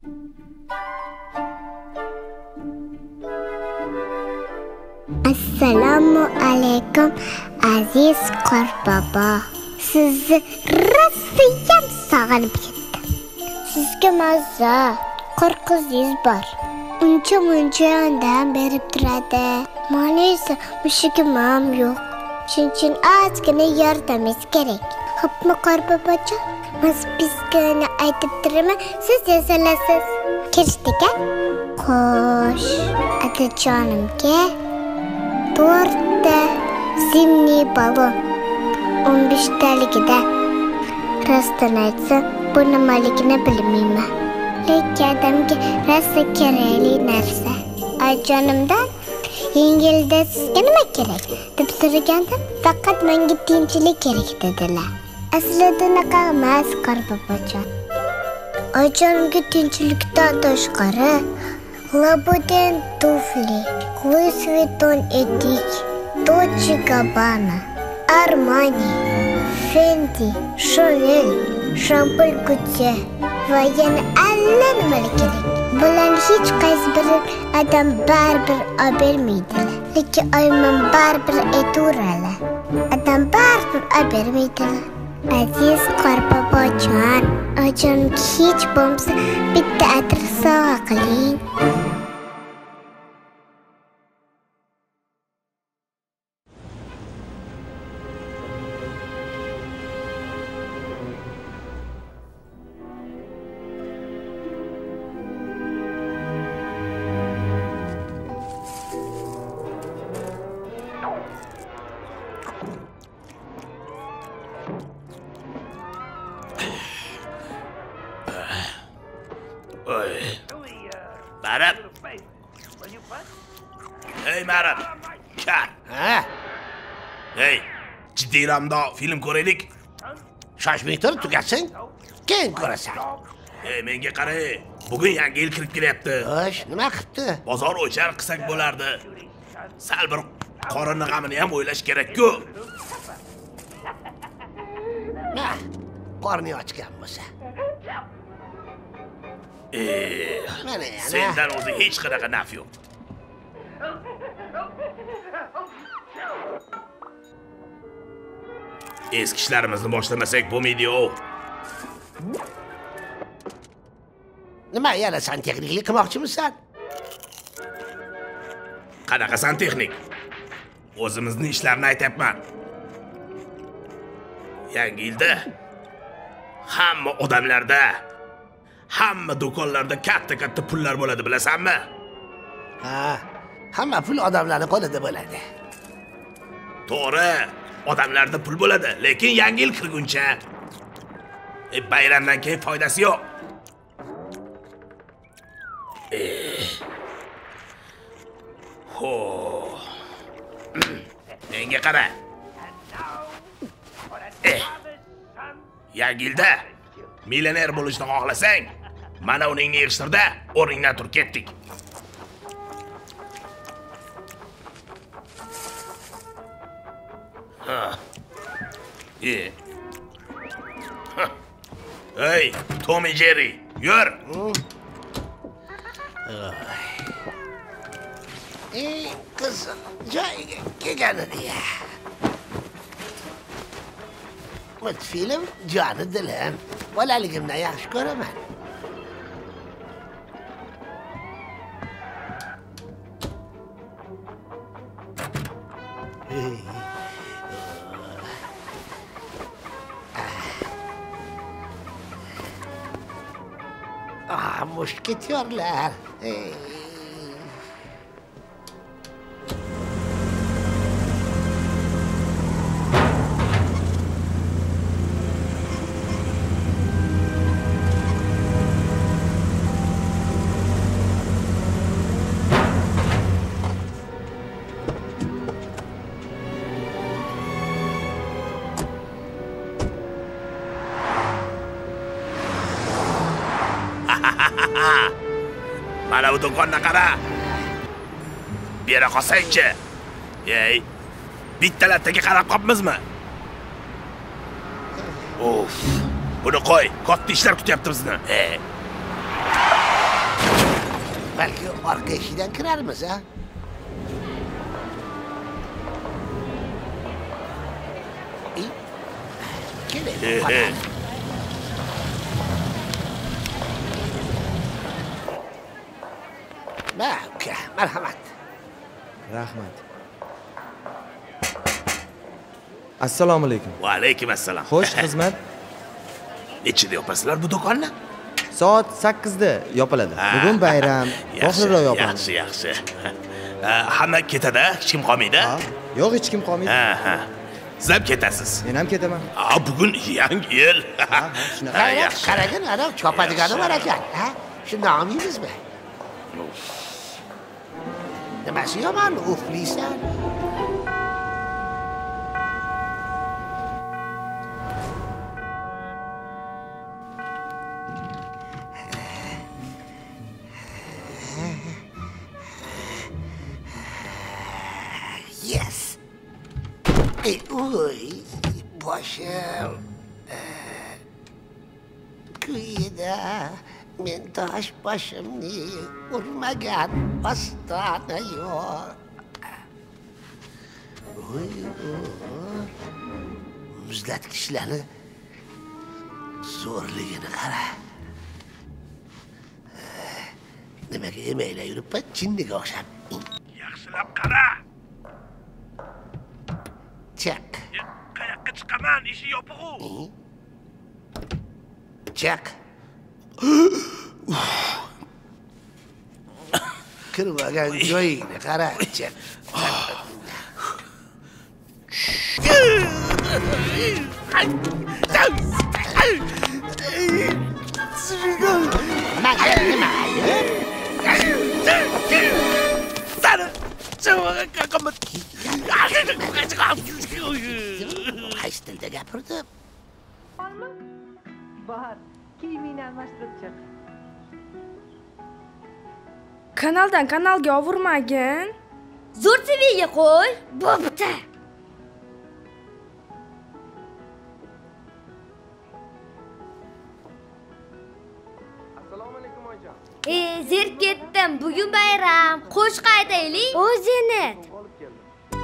Assalomu alaykum aziz Qorbobo. Sizni rostiyam sog'inib ketdim. Sizga mazza, qo'rqizingiz bor. Uncha yondam berib turadi. Mana esa mushugim ham yo'q. Shuning ozgina yordamingiz kerak. Xo'pmi Qorbobojon? Bizga aytib turaman, siz yasalasiz. Kirishdik-a? Xo'sh, adajonimga 4 ta zimniy balon 15 taligida. Rostdan aytsam, bu nimaligini bilmayman. Lekin odamga rosa kerakli narsa. Ajonimdan yengilda sizga nima kerak deb so'ragandim. Faqat menga tinchlik kerak dedilar. Aslida unaqa emas Qorbobojon. Ajonimga tinchlikdan tashqari Louboutin tufli, Louis Vuitton etik, Dolce Gabbana, Armani, Fendi, Chanel, Champol Gaultier va yana allanimalar kerak. Bularni hech qaysi bir odam baribir olib bermaydilar. Lekin oyman baribir ayturalar. Odam baribir olib bermaydilar. Aziz Qorbobojon, ajonimga hech bo'lmasa bitta atir sovg'a qiling. Marab. Hey Marab. Kar. Ha? Hey, jiddiyramda film ko'raylik. Shoshmay turib tugatsang, keyin ko'rasan. Hey, menga qara. Bugun yangi yil kirib kelyapti. Xo'sh, nima qilibdi? Bozor o'char qilsak bo'lardi. Sal bir qorinni g'amini ham o'ylash kerak-ku. Ha, qorni ochgan bo'lsa. Mana yana. Sendan o'zi hech qanaqa naf yo'q. Eski ishlarimizni boshlamasak bo'lmaydi-ku. Nima yana santexniklik qilmoqchimisan? Qanaqa santexnik? O'zimizning ishlarni aytayapman. Yangi yilda hamma odamlarda, hamma do'konlarda katta pullar bo'ladi, bilasanmi? Ha, hamma pul odamlarning qo'lida bo'ladi. To'g'ri, odamlarda pul bo'ladi, lekin yangi yil kirguncha bayramdan keyin foydasi yo'q. Ho. Menga qara. Yangi yilda millioner bo'lishni xohlasang, mana uningni yig'ishtirda, o'rningdan turib ketdik. Hey, Tom and Jerry, yur. Qiz joyiga kelganidi ya. Multfilm joni dilim. Bolaligimdan yaxshi ko'raman. Mushketyorlar. Mana bu do'konni qara. Bera qolsangchi. Ey, bittalarga qarab qopmizmi? Of, buni qo'y, katta ishlar kutyapti bizni. balki orqa eshikdan kirarmiz, ha? Keling. Uka, marhamat. Rahmat. Assalomu alaykum. Va alaykum assalom. Xo'sh, xizmat. Nechida yopasizlar bu do'konni? Soat 8 da yopiladi. Bugun bayram, oxirroq yopamiz. Yaxshi. Hamma ketadi, hech kim qolmaydi? Yo'q, hech kim qolmaydi. Ha. Siz ham ketasiz. Men ham ketaman. Bugun yangi yil. Shunaqa. Yaxshi, qaragin, ana chopadigani bor ekan, ha? Shunda olmaymizmi? Nimasi yomon, ufliysan. Yes. Uy, boshim. Kuyida men tosh boshimni urmagan ostona yo'q. Muzlatgichlarni zo'rligini qara. Nimaga yemaylar yuribman, jinniga o'xshab. Yaxshilab qara. Chak. Qayoqqa chiqaman? Eshik yopiq-ku. Chak. Kirmagan joyingni qara, Chak. Maga nima? Qaysi tilda gapirdi? Bahar, kiyimingni almashtirib chiq. Kanaldan kanalga ovurmagin. Zo'r TVga qo'y. Bo'pti. Assalomu alaykum oyijon. Zerk ketdim. Bugun bayram. Qo'shiq aytaylik. O'zini. Olib keldim.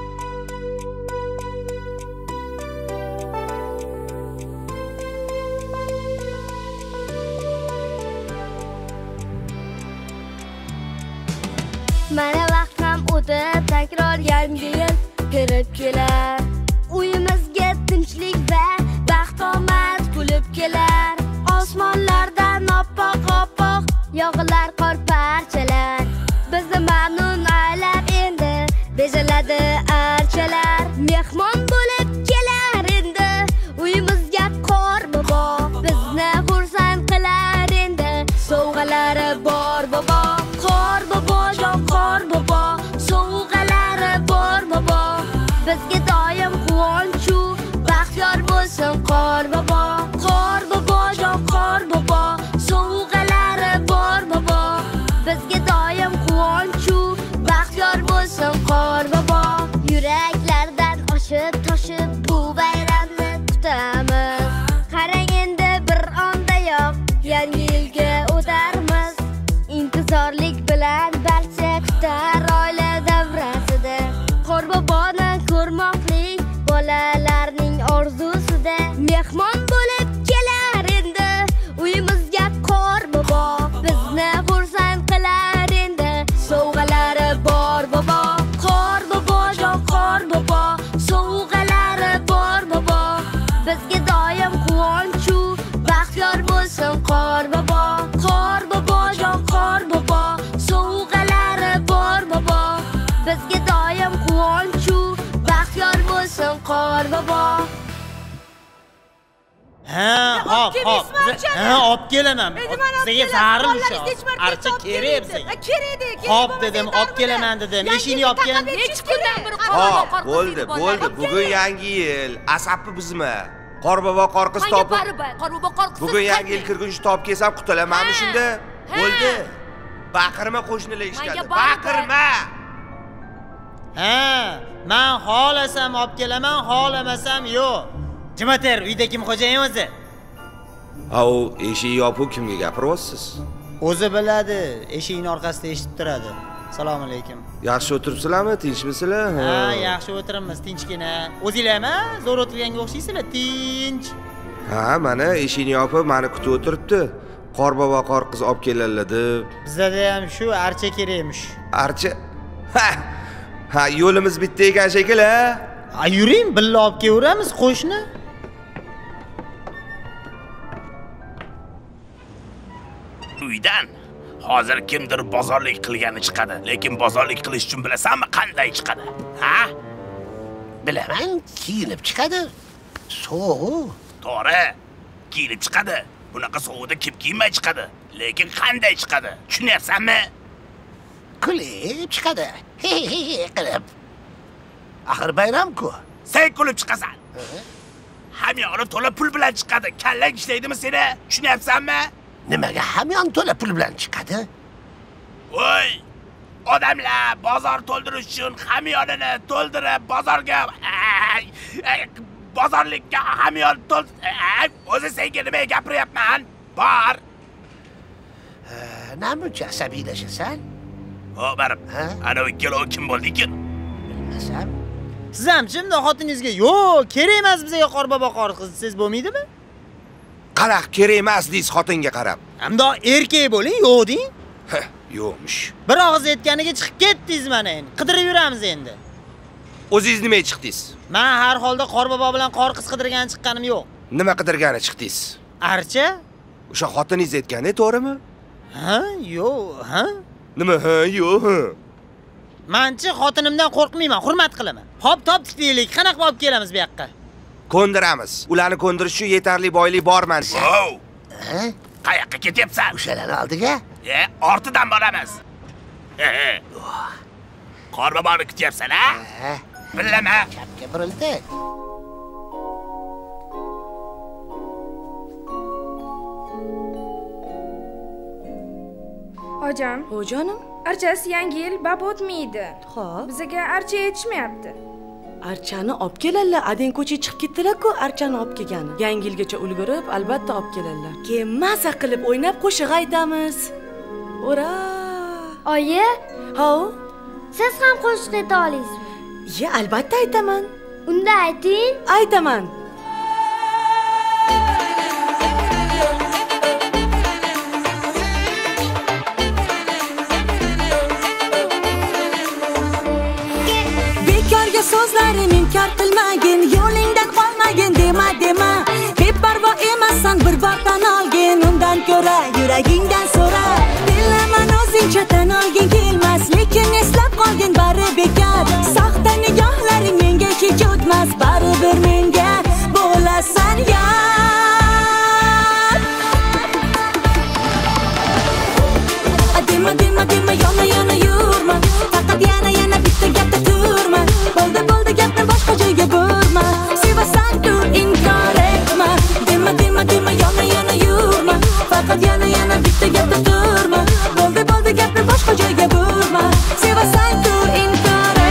Mana vaqt ham o'tib, takror yangi yil kirib kelar. Uyimizga tinchlik va baxt omad kulib kelar. Osmonlardan oppoq yog'ilar qor parchalar. Bizni mamnun aylab endi bezaladi archalar. Mehmon bo'lib kelar endi uyimizga qor bobo. Bizni xursand qilar endi sovg'alari bor bobo. Qor bobo jon qor bobo, sovg'alari bor bobo. Bizga doim quvonchu baxtiyor bo'lsin qor bobo. Qor bobo jon qor bobo, sovg'alari bor bobo. Bizga doim quvonchu baxtiyor bo'lsin qor bobo. Yuraklardan oshib toshib bu bayramni kutamiz. Qarang endi bir ondayoq yangi yilga o'tarmiz. Intizorlik bilan barcha kutar oila davrasida. Qor boboni ko'rmoqlik bolalarning orzusida. Mehmon bo'lib kelar endi uyimizga qor bobo. Bizni xursand qilar endi sovg'alari bor bobo. Qor bobo jon qor bobo, sovg'alari bor bobo. Bizga doim quvonchu baxtiyor bo'lsin qor bobo. Qor bobo jon qor bobo, sovg'alari bor bobo. Bizga doim quvonchu baxtiyor bo'lsin qor bobo. Hop. Olib kelaman. Sizga zarilmish. Archa kerak bizga. Hop dedim, olib kelaman dedim. Eshikni yopgan. Hech kundan bir bo'ldi. Bugun yangi yil. Asabni buzma. Qorbobo qorqiz topib. Bugun yangi yil kirguncha topib kelsam qutulamanmi shunda? Bo'ldi. Baqirma qo'shnilar eshitadi. Baqirma. Men xohlasam olib kelaman, xohlamasam yo'q. Jimater, uyda kim xo'jayin o'zi? U eshik yopib kimga gapiryapsiz? O'zi biladi, eshikning orqasida eshitib turadi. Assalomu alaykum. Yaxshi o'tiribsizlarmi? Tinchmisizlar? Ha, yaxshi o'tiribmiz, tinchgina. O'zinglarmi? Zo'r o'tirganga o'xshaysizlar, tinch. Ha, mana eshikni yopib, meni kutib o'tiribdi. Qorbobo qorqiz olib keladilar deb. Bizda ham shu archa kerakmish. Archa? Ha, yo'limiz bitta ekan shekilli, ha? Ha, yuring, birga olib kelaveramiz qo'shni. Uydan hozir kimdir bozorlik qilgani chiqadi, lekin bozorlik qilish uchun bilasanmi qanday chiqadi? Ha? Bilaman, kiyinib chiqadi. Sovuq. To'g'ri, kiyinib chiqadi. Bunaqa sovuqda kiymay chiqadi, lekin qanday chiqadi? Tushunyapsanmi? Kulib chiqadi. Qilib. Axir bayram-ku. Sen kulib chiqasan. Hamyoni to'la pul bilan chiqadi. Kallang ishlaydimi seni? Tushunyapsanmi? Nimaga hamyon to'la pul bilan chiqadi? Voy! Odamlar bozor to'ldirish uchun hamyonini to'ldirib bozorga bozorlikka hamyon o'zi senga nima gapiryapman? Bor. Namuncha asabiylashasan? Ho, barib. Ana ikkalovi kim bo'ldi-ekan? Bilmasam. Siz ham shunda xotiningizga, "Yo'q, kerak emas bizga qorbobo qorqiz" siz bo'lmaydimi? Qaraq, kerak emas deysiz xotinga qarab. Hamda erkak bo'ling, yo'q deng. Yo'qmish. Bir og'iz aytganiga chiqib ketdingiz mana endi. Qidirib yuramiz endi. O'zingiz nimaga chiqdingiz? Men har holda qorbobo bilan qorqiz qidirgan chiqqanim yo'q. Nima qidirgani chiqdingiz? Archa? O'sha xotiningiz aytgani to'g'rimi? Ha, yo'q, ha? Nima ha, yo'q? Menchi xotinimdan qo'rqmayman, hurmat qilaman. Hop top tiklaylik, qanaqa olib kelamiz bu yoqqa? Ko'ndiramiz. Ularni ko'ndirish uchun yetarli boylik bor menda. Vow! Qayoqqa ketyapsan? O'shalarni oldiga? Ortidan boramiz. Qorboboni kutyapsan, ha? Bilama. Chapga burildi. Hojam. Ho'janim, Archasi yangi yil bab o'tmaydi. Xo'p. Bizga archa yetishmayapti. archani olib keladilar. Adeng ko'chaga chiqib ketdilar-ku, archani olib kelgani. Yangi yilgacha ulgurib, albatta olib keladilar. Keyin maza qilib o'ynab qo'shiq aytamiz. Ura! Oyi, Ha? siz ham qo'shiq ayta olasizmi? Ya, albatta aytaman. Unda ayting. Aytaman. Bekorga so'zlarim inkor qilmagin, yo'lingdan qolmagin dema. Beparvo emassan, bir bor tan olgin, undan ko'ra yuragingdan so'ra. Bilaman o'zingcha tan olgin kelmas, lekin eslab qolgin bari bekor. Soxta nigohlaring menga hech o'tmas, baribir menga bo'lasan yar. Dema, yana yurma. Faqat yana bitta gapda turma. Bo'ldi gapni boshqa joyga burma. Sevasan-ku inkor etma. Dema, yana yurma. Faqat yana bitta gapda turma. Bo'ldi gapni boshqa joyga burma. Sevasan-ku inkor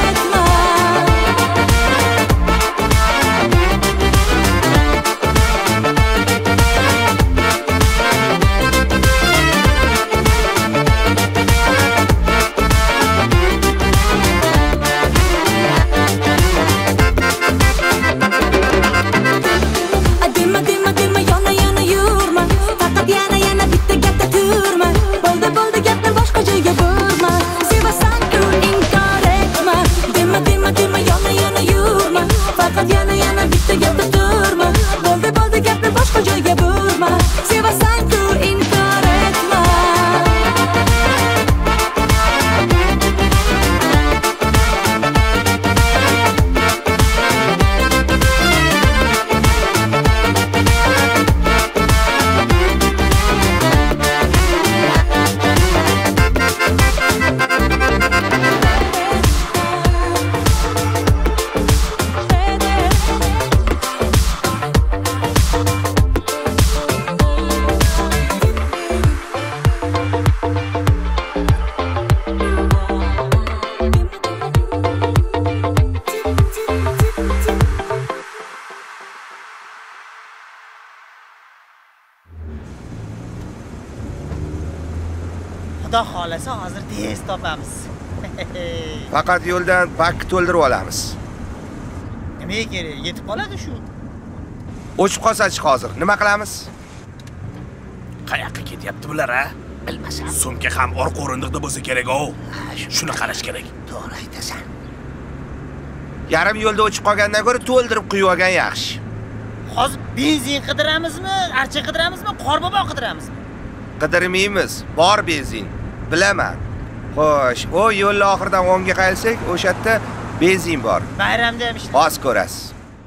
Xudo xolasa hozir tez topamiz. Faqat yo'ldan bakni to'ldirib olamiz. Nima kerak? Yetib qoladi shu. O'chib qolsa-chi hozir nima qilamiz? Qayoqqa ketyapti bular, ha? Bilmasam. Sumka ham orqa o'rindiqda bo'lsa kerak-ku. Shuni qarash kerak. To'g'ri aytasan. Yarim yo'lda o'chib qolgandan ko'ra to'ldirib quyib olgan yaxshi. Hozir benzin qidiramizmi, archa qidiramizmi, qorbobo qidiramizmi? Qidirmaymiz. Bor benzin. Bilaman. Xo'sh, o yo'lni oxiridan o'ngga qaytsak, o'sha yerda benzin bor. Bayramda ham ishlaydi. Hozir ko'rasiz.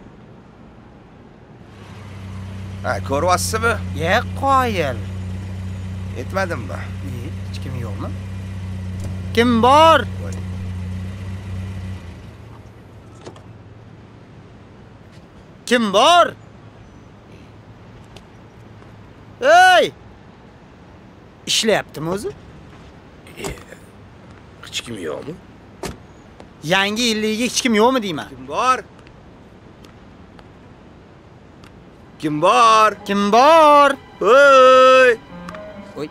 Ha, ko'ryapsizmi? Yo'q, qoyil. Yetmadimmi? Hech kim yo'qmi? Kim bor? Kim bor? Ey! Ishlayaptimi o'zi? Hech kim yo'qmi? Yangi yilligiga hech kim yo'qmi deyman? Kim bor? Kim bor? Kim bor? Oy! Oy.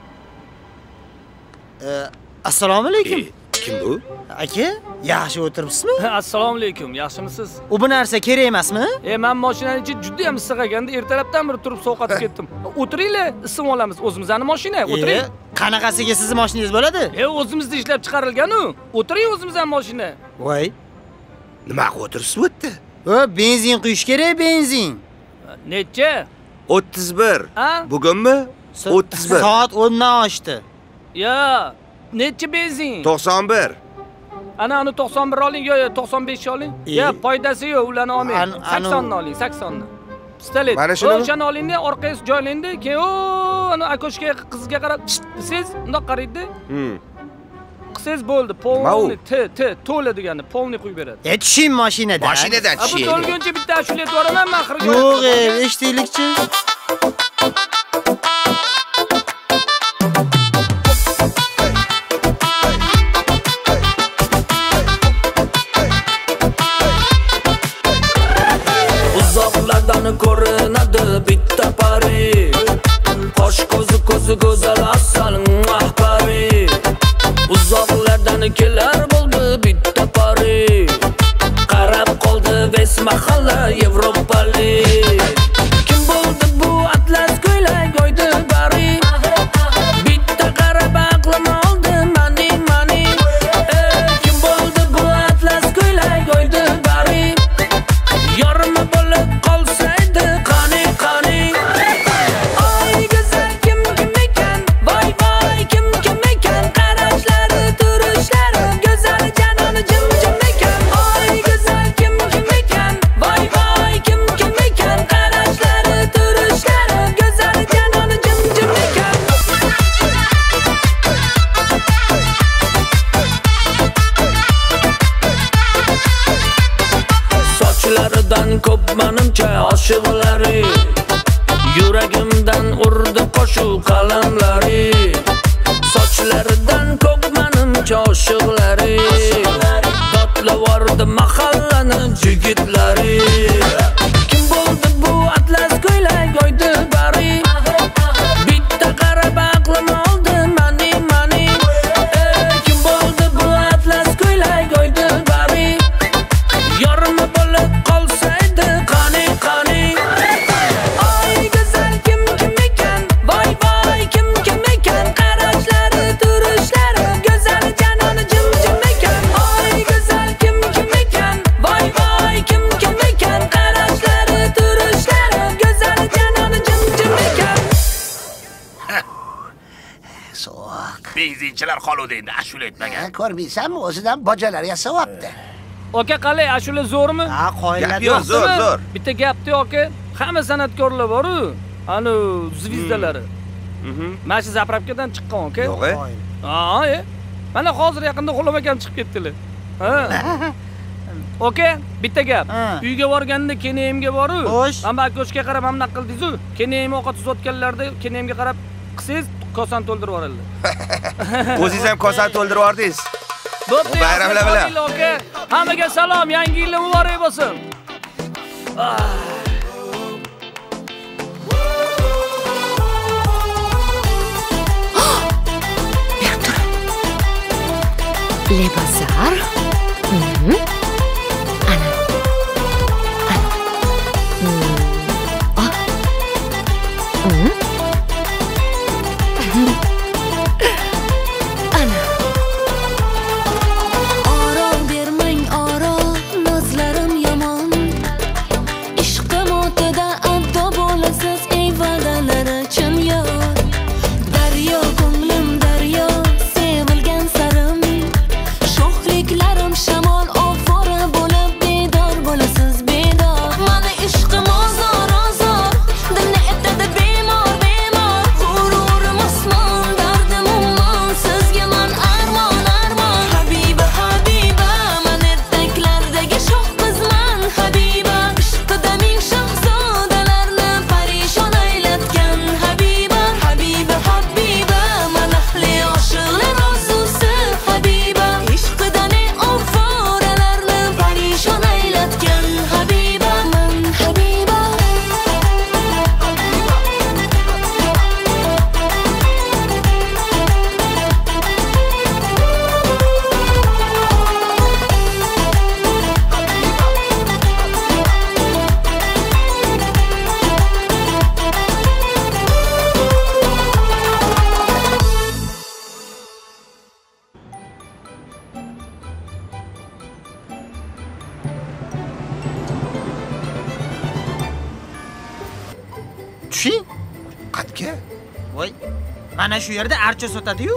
Assalomu alaykum. Kim bu? Aka, yaxshi o'tiribsizmi? Assalomu alaykum, yaxshimisiz? U bu narsa kerak emasmi? Men mashinaning ichi juda ham issiq ekanda, ertalabdan beri turib sovqotib ketdim. O'tiringlar, isim olamiz. O'zimizning mashina, o'tiring. Qanaqasiga sizning mashinangiz bo'ladi? O'zimizda ishlab chiqarilgan-ku. O'tiring o'zimizning mashina. Voy. Nima qilib o'tiribsiz bu yerda? Benzin quyish kerak, benzin. Necha? 31. Ha? Bugunmi? 31. Soat 10 dan oshdi. Yo, necha benzin? 91. Ana 91 oling, yo 95 oling. Yo, foydasi yo'q, ularni olmang. 80 ni oling, 80 ni. Pistolet. Mana shuni. O'shani olingda, orqasiga joylangda, keyin ana akoshga qizga qarab, siz undoq qaraydi. Qilsangiz bo'ldi, polni, to'la degani, polni qo'yib beradi. Tushing mashinadan. Mashinadan Bu tushing. to'lguncha bitta ashula aytvoraman, men oxiriga. Yo'q, eshitaylikchi. Uzoqlardan ko'rinadi bitta pari. Qosh ko'zi go'zal asal mahpari. Uzoqlardan kelar bo'ldi bitta pari. Qarab qoldi ves mahalla Yevropalik. Kim bo'ldi bu atlas ko'ylak oydi bari? Bitta qarab aqlim oldi mani. Kim bo'ldi bu atlas ko'ylak oydi bari? Yorma bo'lib qolsaydi qani. Oy go'zal kim ekan? Voy kim ekan? Qarashlari, turishlari go'zal janoni jim ekan. Oy go'zal kim ekan? Voy kim ekan? Qarashlari, turishlari go'zal janoni jim ekan. Sochlaridan ko'p menimcha oshiqlari. Yuragimdan urdi qo'shuv qalamlari. Sochlaridan ko'p menimcha oshiqlari. Dodlavordi mahallani jigitlari. Kim bo'ldi bu atlas ko'ylak oydi bari? Bitta qarab aqlim oldi mani. Kim bo'ldi bu atlas ko'ylak oydi bari? Yorma bo'lib qolsaydi qani. Oy go'zal kim ekan? Voy kim ekan? Qarashlari, turishlari go'zal janoni jim ekan. Oy go'zal kim ekan? Voy kim ekan? Qarashlari, turishlari go'zal janoni jim ekan. So'q. Benzinchilar qoluvdi endi, ashula aytmagan. Ko'rmaysanmi, o'zidan bojalar yasayapti. Aka, qalay, ashula zo'rmi? Ha, qoyillar Yo'q, zo'r. Bitta gapdi aka, hamma san'atkorlar bor-ku. Ana zvizdalari. Mana shu zapravkadan chiqqan aka. Yo'q. Mana hozir yaqinda G'ulom akam chiqib ketdilar. Ha. Aka, bitta gap. Uyga borganda kenayimga boru. Hamma akoshga qarab hamna qildingiz-ku. Kenayim ovqat sotganlarda kenayimga qarab qilsangiz, kosani to'ldirib yuboradilar. O'zingiz ham kosani to'ldirib yubordingiz. Bayramlar bilan. Hammaga salom, yangi yil muborak bo'lsin. Lebozor. Ana. Tushing. Qatga? Voy, mana shu yerda archa sotadi-yu.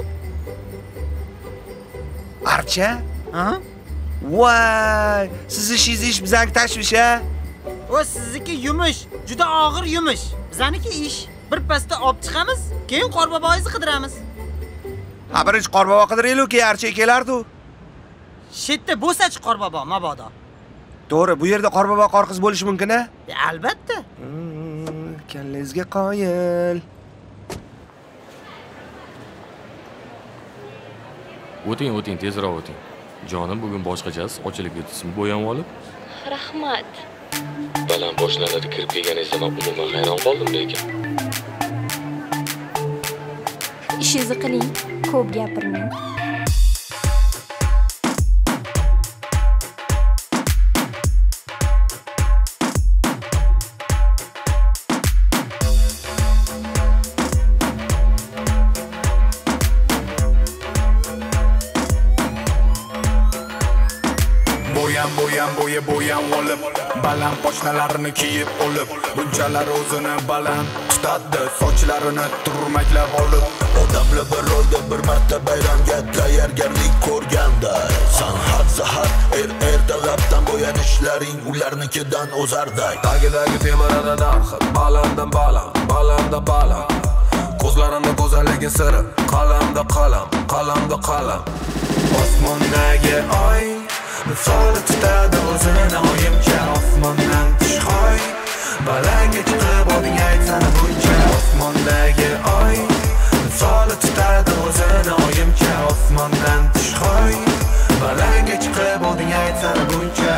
Archa? Ha? Voy, siz ishingiz bizanki tashvish-a? O sizniki yumush, juda og'ir yumush. Bizaniki ish. Bir pasda olib chiqamiz, keyin qorboboyingizni qidiramiz. Ha, birinchi qorbobo qidiraylik, keyin archa kelardi. Shetda bo'lsa-chi qorbobo, mabodo. To'g'ri, bu yerda qorbobo qorqiz bo'lishi mumkin-a? Albatta. Kallangizga qoyil. O'ting, tezroq o'ting. Jonim bugun boshqachasiz, ochilib ketsin, bo'yam olib. Rahmat. Baland boshlanadi kirib kelganingizda men umuman hayron qoldim lekin. Ishingizni qiling, ko'p gapirmang. bo'yam olib, baland poshnalarini kiyib olib, bunchalar o'zini baland tutadi, sochlarini turmaklab olib, odamlar bir oyda bir marta bayramga tayyorgarlik ko'rganday. San'at zahar, ertalabdan bo'yanishlaring ularnikidan o'zarday. Tagidagi temirada narxi, balanddan baland. Ko'zlarimda go'zalligin siri, qalamda qalam. Osmondagi oy misoli tutadi o'zini oyimcha, osmondan tushqoy balanga chiqib oding aytsana buncha. Osmondagi oy misoli tutadi o'zini oyimcha, osmondan tushqoy balanga chiqib oding aytsana buncha.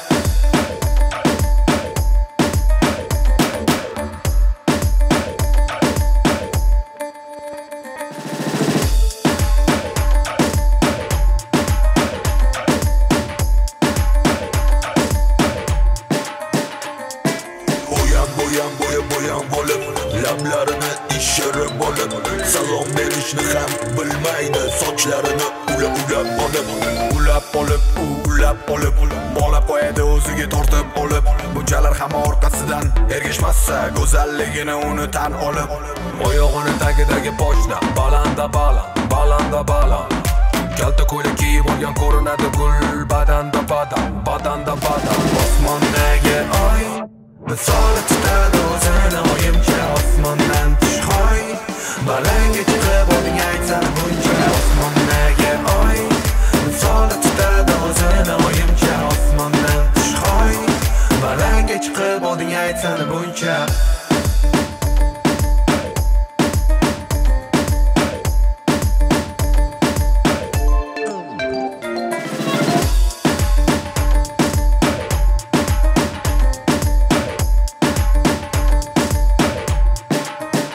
Bo'yam bo'lib, lablarini ishirib olib, salom berishni ham bilmaydi, sochlarini ulab olib, bog'lab qo'yadi o'ziga tortib olib, bunchalar ham orqasidan ergashmasa, go'zalligini uni tan olib, oyog'ini tagidagi pochna, balanda baland. Kalta ko'ylak kiyib olgan ko'rinadi gul, badanda badan. Osmondagi oy misoli tutadi o'zini oyimcha, osmondan tushqoy balanga chiqib oding aytsana buncha. Osmondagi oy misoli tutadi o'zini oyimcha, osmondan tushqoy balanga chiqib oding aytsana buncha.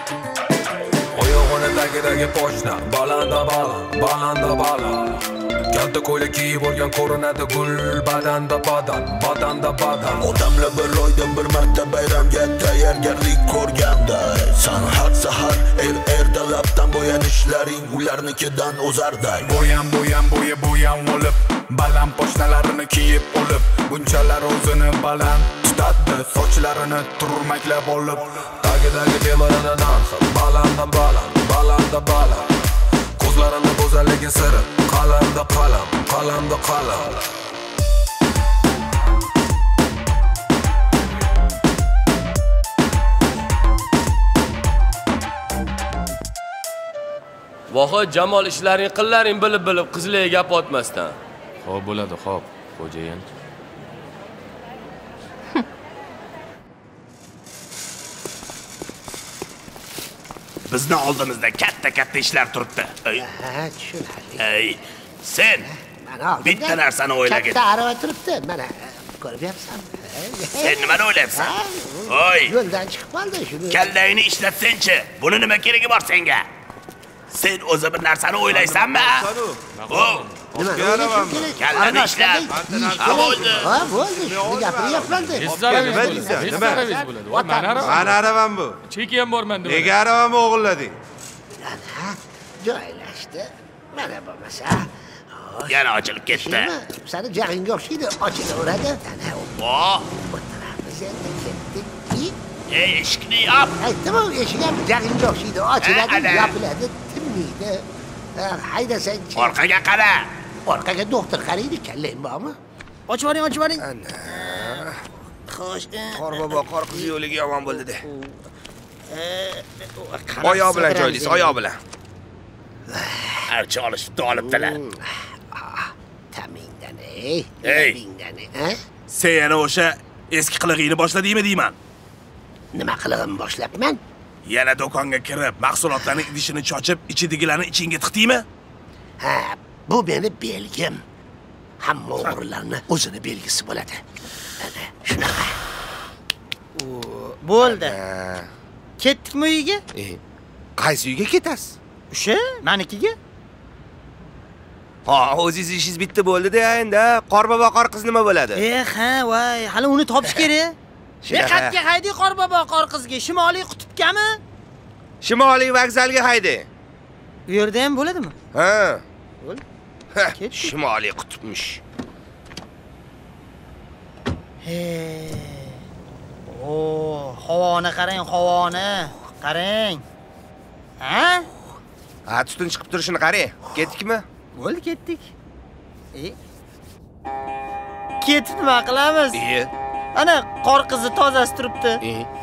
pochna, balanda baland. Kalta ko'ylak kiyib olgan ko'rinadi gul badanda badan, badanda badan. Odamlar bir oydan bir marta bayramga tayyorgarlik ko'rganday. San har sahar ertalabdan bo'yanishlaring ularnikidan o'zarday. Bo'yan olib, baland poshnalarini kiyib olib, bunchalar o'zini baland tutadi, sochlarini turmaklab olib, tagidagi temiridan balandan baland. Ko'zlarini go'zalligi siri, qalamda qalam. Voha Jamol ishlaring qillaring bilib qizlarga gap otmasdan. Xo'p bo'ladi, xo'p, xo'jayin. Bizni oldimizda katta ishlar turibdi. Ha, tushunarli. Ey, sen bitta narsani o'ylagin. Katta arava turibdi, mana ko'ryapsan. Sen nimani o'ylayapsan? Oy, yo'ldan chiqib qoldi shuni. Kallangni ishlatsen-chi. Buni nima keragi bor senga? Sen o'zi bir narsani o'ylaysanmi? Kallani ishlat. Bo'ldi. Ha, bo'ldi. Shuni gapiryapman-da. Mana aravam bu. Cheki ham borman deb. Nega aravamni o'g'irlading? Joylashdi. Mana bo'lmasa. Yana ochilib ketdi. Seni jag'ingga o'xshaydi, ochilaveradi. Biz endi ketdik. Ey, eshikni yop. Aytdim-ku, eshik ham jag'ingga o'xshaydi, ochiladi, yopiladi, tinmaydi. Haydasang-chi. Orqaga qara. Orqaga doktor qaraydi, kallang bormi? Ochib yuboring. Xo'sh, Qorbobo qor qiz yo'liga yomon bo'ldi-da. Oyoq bilan joylaysiz, oyoq bilan. Archa olishibdi, olibdilar. Tamingdan, sen yana o'sha eski qilig'ingni boshladingmi deyman? Nima qilig'imni boshlabman? Yana do'konga kirib, mahsulotlarning idishini chochib, ichidagilarni ichingga tiqdingmi? Ha, bu meni belgim. Hamma o'g'rilarni o'zini belgisi bo'ladi. Ana, shunaqa. Bo'ldi. Ketdikmi uyga? Qaysi uyga ketasiz? O'sha, menikiga. Ha, o'zingiz ishingiz bitta bo'ldi-da endi. Qorbobo qor qiz nima bo'ladi? Ha, voy, hali uni topish kerak. Qayerga haydi Qorbobo qor qizga? Shimoliy qutbgami? Shimoliy vokzalga haydi. U yerda ham bo'ladimi? Ha. Shimoliy qutbmish. Havoni qarang, havoni. Qarang. Ha, tutun chiqib turishini qarang. Ketdikmi? Bo'ldi, ketdik. Ketib nima qilamiz? Ana qor qizi tozasi turibdi.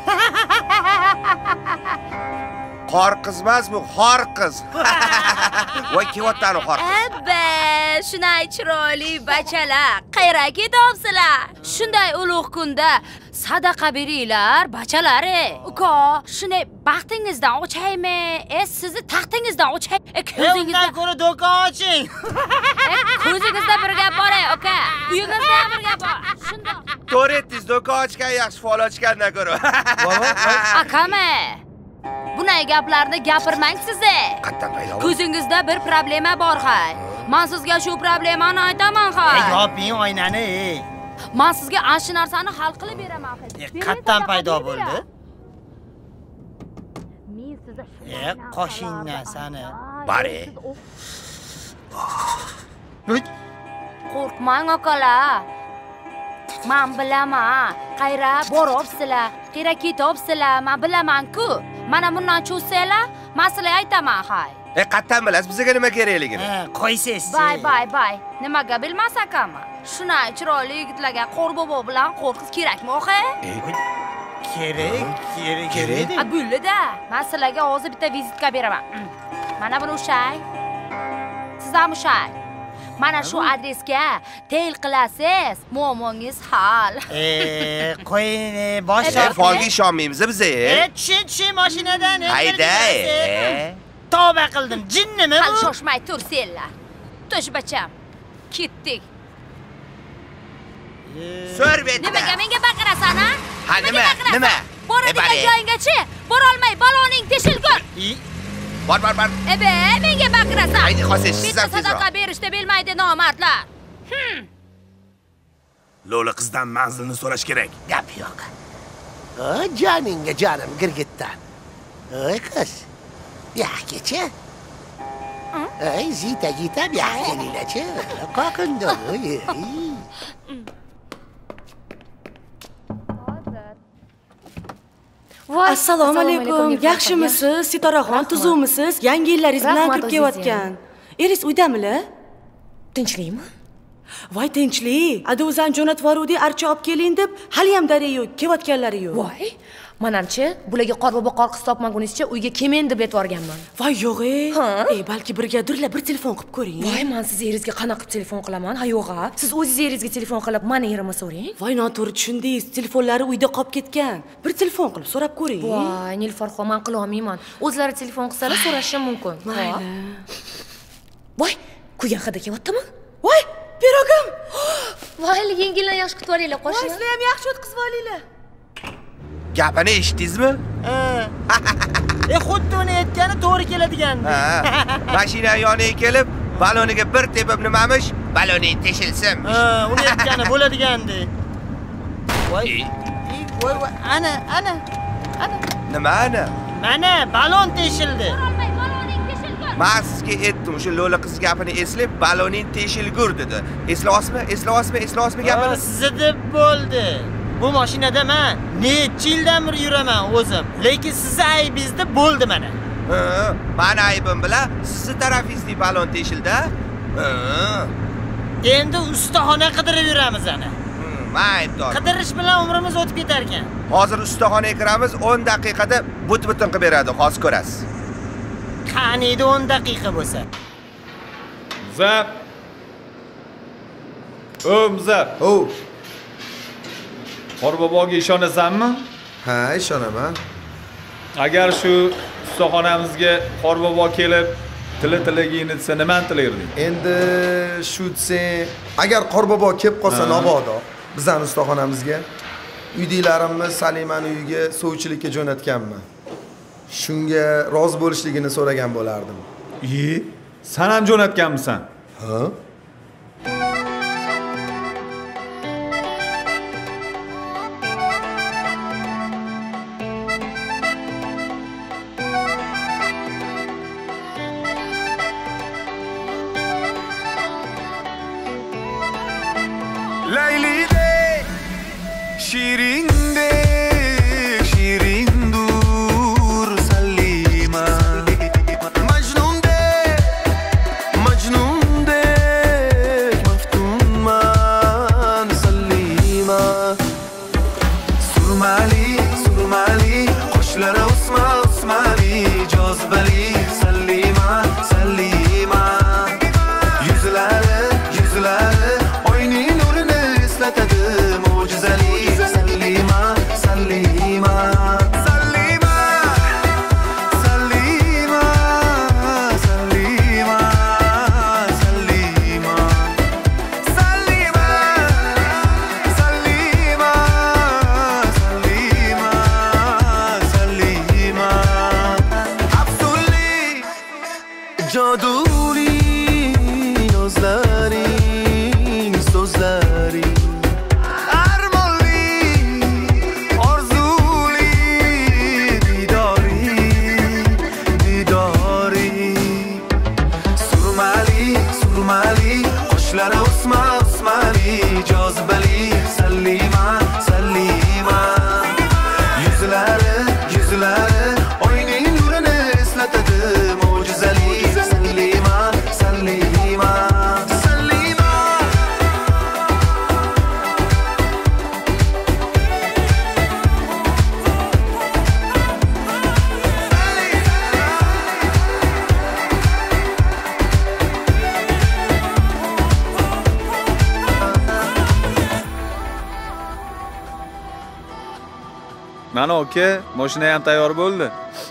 Qor qiz emas bu, xor qiz. Voy, ketyapti xor qiz. Abba, shunday chiroyli bachalar, qayerga ketyapsizlar? Shunday ulug' kunda sadaqa beringlar, bachalar. Uka, shunday baxtingizdan ochaymi? Sizni taxtingizdan ochay. Ko'zingizdan ko'ra do'kon oching. Ko'zingizda bir gap bor, uka. Uyingizda bir gap bor. Shunday. To'g'ri aytdingiz, do'kon ochgan yaxshi, fol ochgandan ko'ra. Akame, bunday gaplarni gapirmang siz. Qattan paydo bo'ldi. Ko'zingizda bir problema bor, hay. Men sizga shu problemani aytaman, hay. Yoping oynani, Men sizga ana shu narsani hal qilib beraman, hay. Qattan paydo bo'ldi? Qoshingdan sani. Bari. Qo'rqmang, akalar. Men bilaman, qayerga boryapsizlar, qayerga ketyapsizlar, men bilaman-ku. Mana bundan cho'sanglar, men sizlarga aytaman, hay. Qattan bilasiz, bizga nima kerakligini? Qo'ysiz. Bay. Nimaga bilmasakmi? Shunday chiroyli yigitlarga Qorbobo bilan qo'rqiz kerakmi, o'xi? Kerak. Bo'ldi-da. Men sizlarga hozir bitta vizitka beraman. Mana buni ushay. Siz ham ushay. Mana shu adresga tel qilasiz, muammongiz hal. Qo'ying, bosh folga ishonmaymiz biz. Tushing mashinadan. Hayda. Tavba qildim, jinnimi bu? Hali shoshmay tursanglar. Tush bacham. Ketdik. So'rbetda. Nimaga menga baqirasan, ha? Ha, nima? Boradigan joyinggacha borolmay baloning teshilgur. Bor. Ebe, menga baqirasan. Haydi qolsiz, siz bitta ham tezroq. sadaqa berishni bilmaydi nomardlar. Lo'li qizdan manzilni so'rash kerak. Gap yo'q. Joningga jonim girgitdan. Ey qiz. Yaxkecha. Ey zita yaxkelilachi. Qoqinda. Assalomu alaykum. Yaxshimisiz? Sitoraxon, tuzukmisiz? Yangi yillaringiz bilan kirib kelayotgan. Eringiz uydamilar? Tinchlikmi? Voy, tinchlik. Adozan jo'natvoruvdi, archa olib keling deb, hali ham daryo yo'q, kelayotganlari yo'q. Voy, manamchi, bularga qorbobo qorqis topmagunizcha uyga kemen deb aytvorganman. Voy, yo'q-ey. Balki brigadirlar bir telefon qilib ko'ring. Voy, men siz eringizga qanaqa qilib telefon qilaman? Ha, yo'q-a. Siz o'zingiz eringizga telefon qilib, meni erimni so'rang. Voy, noto'g'ri tushundingiz. Telefonlari uyda qolib ketgan. Bir telefon qilib so'rab ko'ring. Voy, Nilfarxon, men qila olmayman. O'zlari telefon qilsalar so'rashim mumkin. Mayli. Voy, kuygan hidi kelyaptimi? Voy, pirogim. Voy, yengilni yaxshi qilib olinglar, qo'shni. Voy, sizlar ham yaxshi o'tkazib olinglar. Gapini eshitdingizmi? Xuddi uni aytgani to'g'ri keladigandi. Mashina yoniga kelib, baloniga bir tepib nimamish? Baloning teshilsin. Uni aytgani bo'ladigandi. Voy. Voy, ana. Nima ana? Mana balon teshildi. Men sizga aytdim, o'sha lo'li qiz gapini eslab, baloning teshilgur dedi. Eslayapsizmi gapini? Sizni deb bo'ldi. Bu mashinada men necha yildan beri yuraman o'zim. Lekin sizni aybingizda bo'ldi mana. Meni aybim bilan sizni tarafingizda balon teshildi. Endi ustaxona qidirib yuramiz ana. Men aybdor. Qidirish bilan umrimiz o'tib ketar ekan. Hozir ustaxonaga kiramiz, 10 daqiqada but-butun qilib beradi, hozir ko'rasiz. Qaniydi 10 daqiqa bo'lsa. Muzab. Muzab. Qorboboga ishonasanmi? Ha, ishonaman. Agar shu ustaxonamizga Qorbobo kelib, tili-tiligingni desa, nimani tilayrding? Endi shu desang, agar Qorbobo kelib qolsa mabodo, bizning ustaxonamizga uydagilarimni Salimani uyiga sovchilikka jo'natganman. Shunga rozi bo'lishligini so'ragan bo'lardim. Sen ham jo'natganmisan? Ha? Mana oka, mashina ham tayyor bo'ldi.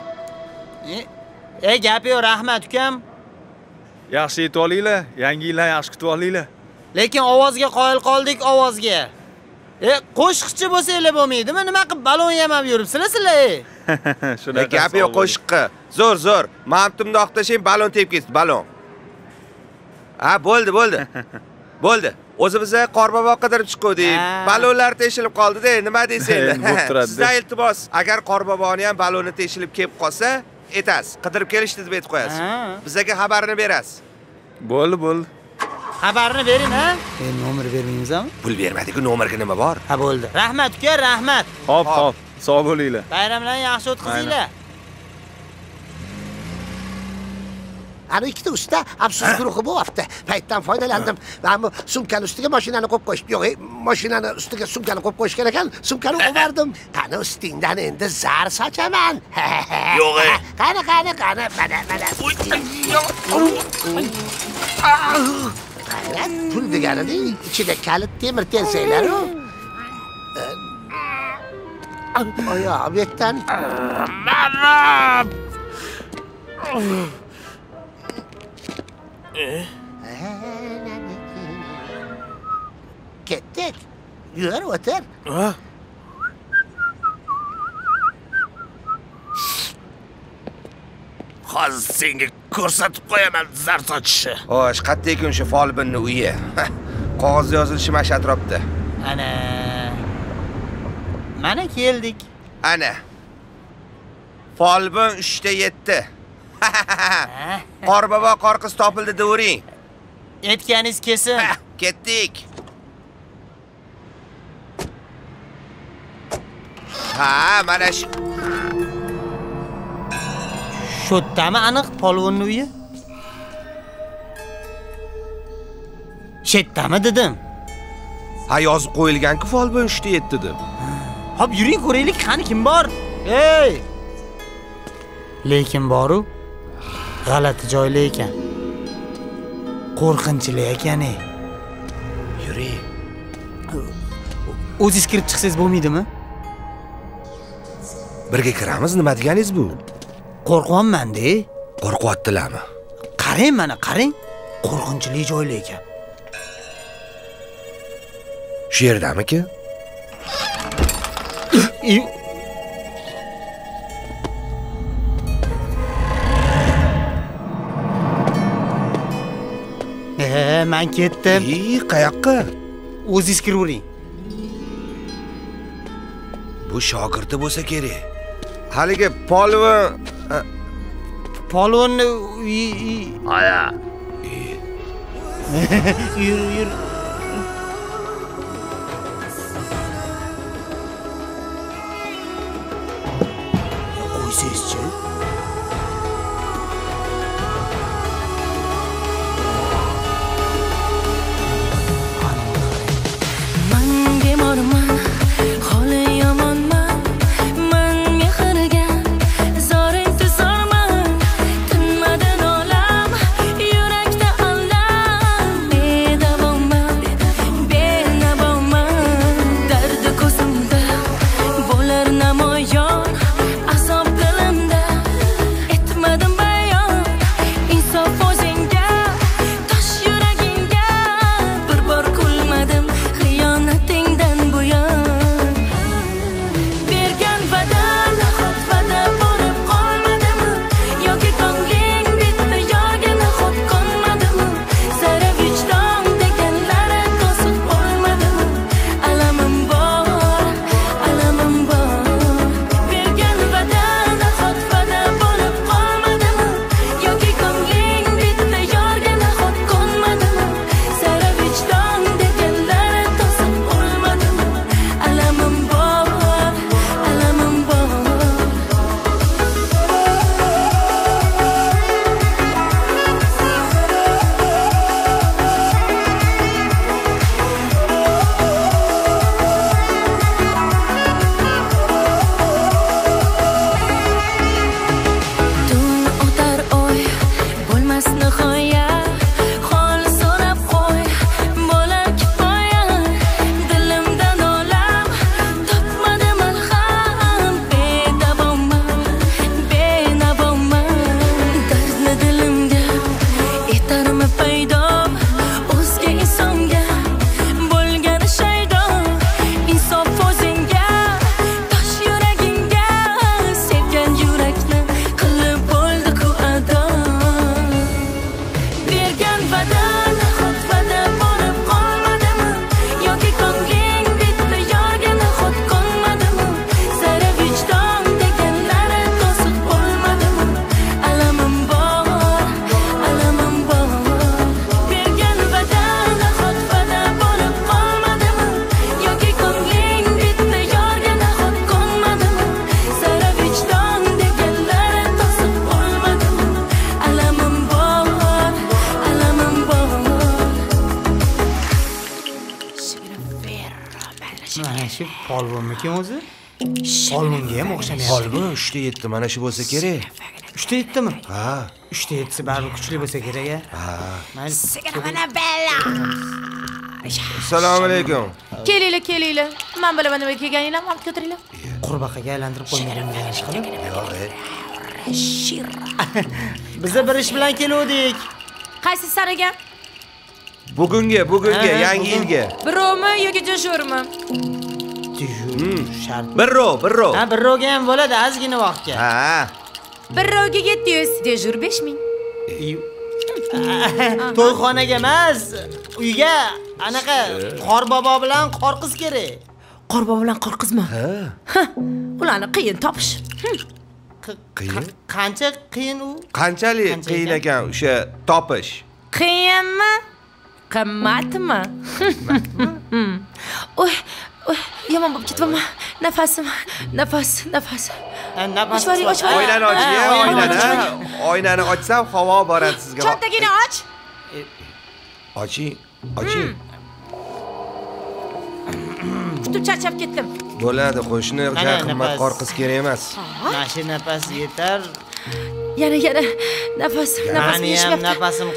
Gap yo'q, rahmat ukam. Yaxshi yetib olinglar, yangi yilni yaxshi kutib olinglar. Lekin ovozga qoyil qoldik, ovozga. Qo'shiqchi bo'lsanglar bo'lmaydimi? Nima qilib balon yamab yuribsizlar sizlar? Shunaqa gap yo'q qo'shiqqa. Zo'r. Mamtumni oqtashing, balon tepib ketdi, balon. Ha, bo'ldi. Bo'ldi. O'zimizga qorbobo qidirib chiqdik. Balonlar teshilib qoldi-da, nima deysanglar? Sizdan iltimos, agar qorboboni ham baloni teshilib kelib qolsa, etasiz. Qidirib kelishdi deb aytib qo'yasiz. Bizga xabarini berasiz. Bo'ldi. Xabarni bering, ha? Nomer bermaymizmi? Pul bermadik-ku, nomerga nima bor? Ha, bo'ldi. Rahmat uka, rahmat. Hop. Sog' bo'linglar. Bayramlarni yaxshi o'tkazinglar. Ana ikkita usta afsus guruhi bu hafta. Paytdan foydalandim. Men bu sumkani ustiga mashinani qo'yib qo'yishdim. Yo'q, mashinani ustiga sumkani qo'yib qo'yishgan ekan. Sumkani o'mardim. Qani ustingdan endi zar sochaman. Yo'q. Qani. Mana. Pul deganida ichida kalit temir telsanglar-ku. Oyog'im yetdan. Ketdik. Yur, o'tir. Hozir senga ko'rsatib qo'yaman zar sochishni. Xo'sh, qayerda ekan shu folbinning uyi? Qog'ozda yozilishi mana shu atrofda. Mana keldik. Ana. Folbin 3 ta 7. Qorbobo qorqiz topildi devering. Aytganingiz kelsin. Ketdik. Ha, mana shu. Shodami aniq polvonning uyi? Shetdami dedim. Ha, yozib qo'yilgan-ku folbin 3 ta 7 dedim. Hop, yuring ko'raylik, qani kim bor? Ey! Lekin boru g'alati joylar ekan. Qo'rqinchli ekan-ey. Yuring. O'zingiz kirib chiqsangiz bo'lmaydimi? Birga kiramiz, nima deganingiz bu? Qo'rqyapman-da. Qo'rqyaptilarmi? Qarang mana, qarang. Qo'rqinchli joylar ekan. Shu yerdami-ki? Men ketdim. Qayoqqa? O'zingiz kiravering. Bu shogirdi bo'lsa kerak. Haligi polvonni Aya. Yur. Qo'ysangizchi. Azob dilimda Shu polvonmikin o'zi? Polvonga ham o'xshamayapti. Polvon 3-7 mana shu bo'lsa kerak. 3-7mi? Ha. 3-7si baribir kuchli bo'lsa kerak-a. Ha. Mayli. Mana bella. Assalomu alaykum. Kelinglar. Men bilaman nima kelganinglar, olib ko'tiringlar. Qurbaqaga aylantirib qo'ymagan ish qilib. Yo'q. Biz bir ish bilan keluvdik. Qaysi sanaga? Bugunga, yangi yilga. Birovmi yoki jo'shurmi? Shart. Bir ro. Ha, bir roga ham bo'ladi, ozgina vaqtga. Ha. Bir roga 700, dejur 5000. To'yxonaga emas, uyga anaqa qorbobo bilan qorqiz kerak. Qorbobo bilan qorqizmi? Ha. Ularni qiyin topish. Qiyin? Qancha qiyin u? Qanchalik qiyin ekan o'sha topish? Qiyinmi? Qimmatmi? Oy, yomon bo'lib ketibman. Nafasim. Nafas. Oynani och, oynani ochsam havo boradi sizga. Cho'ntagini och. Oching. Kutib charchab ketdim. Bo'ladi, qo'shni qimmat qorqiz kerak emas. Mana napas yetar. Yana nafasim yetmayapti. Nafasim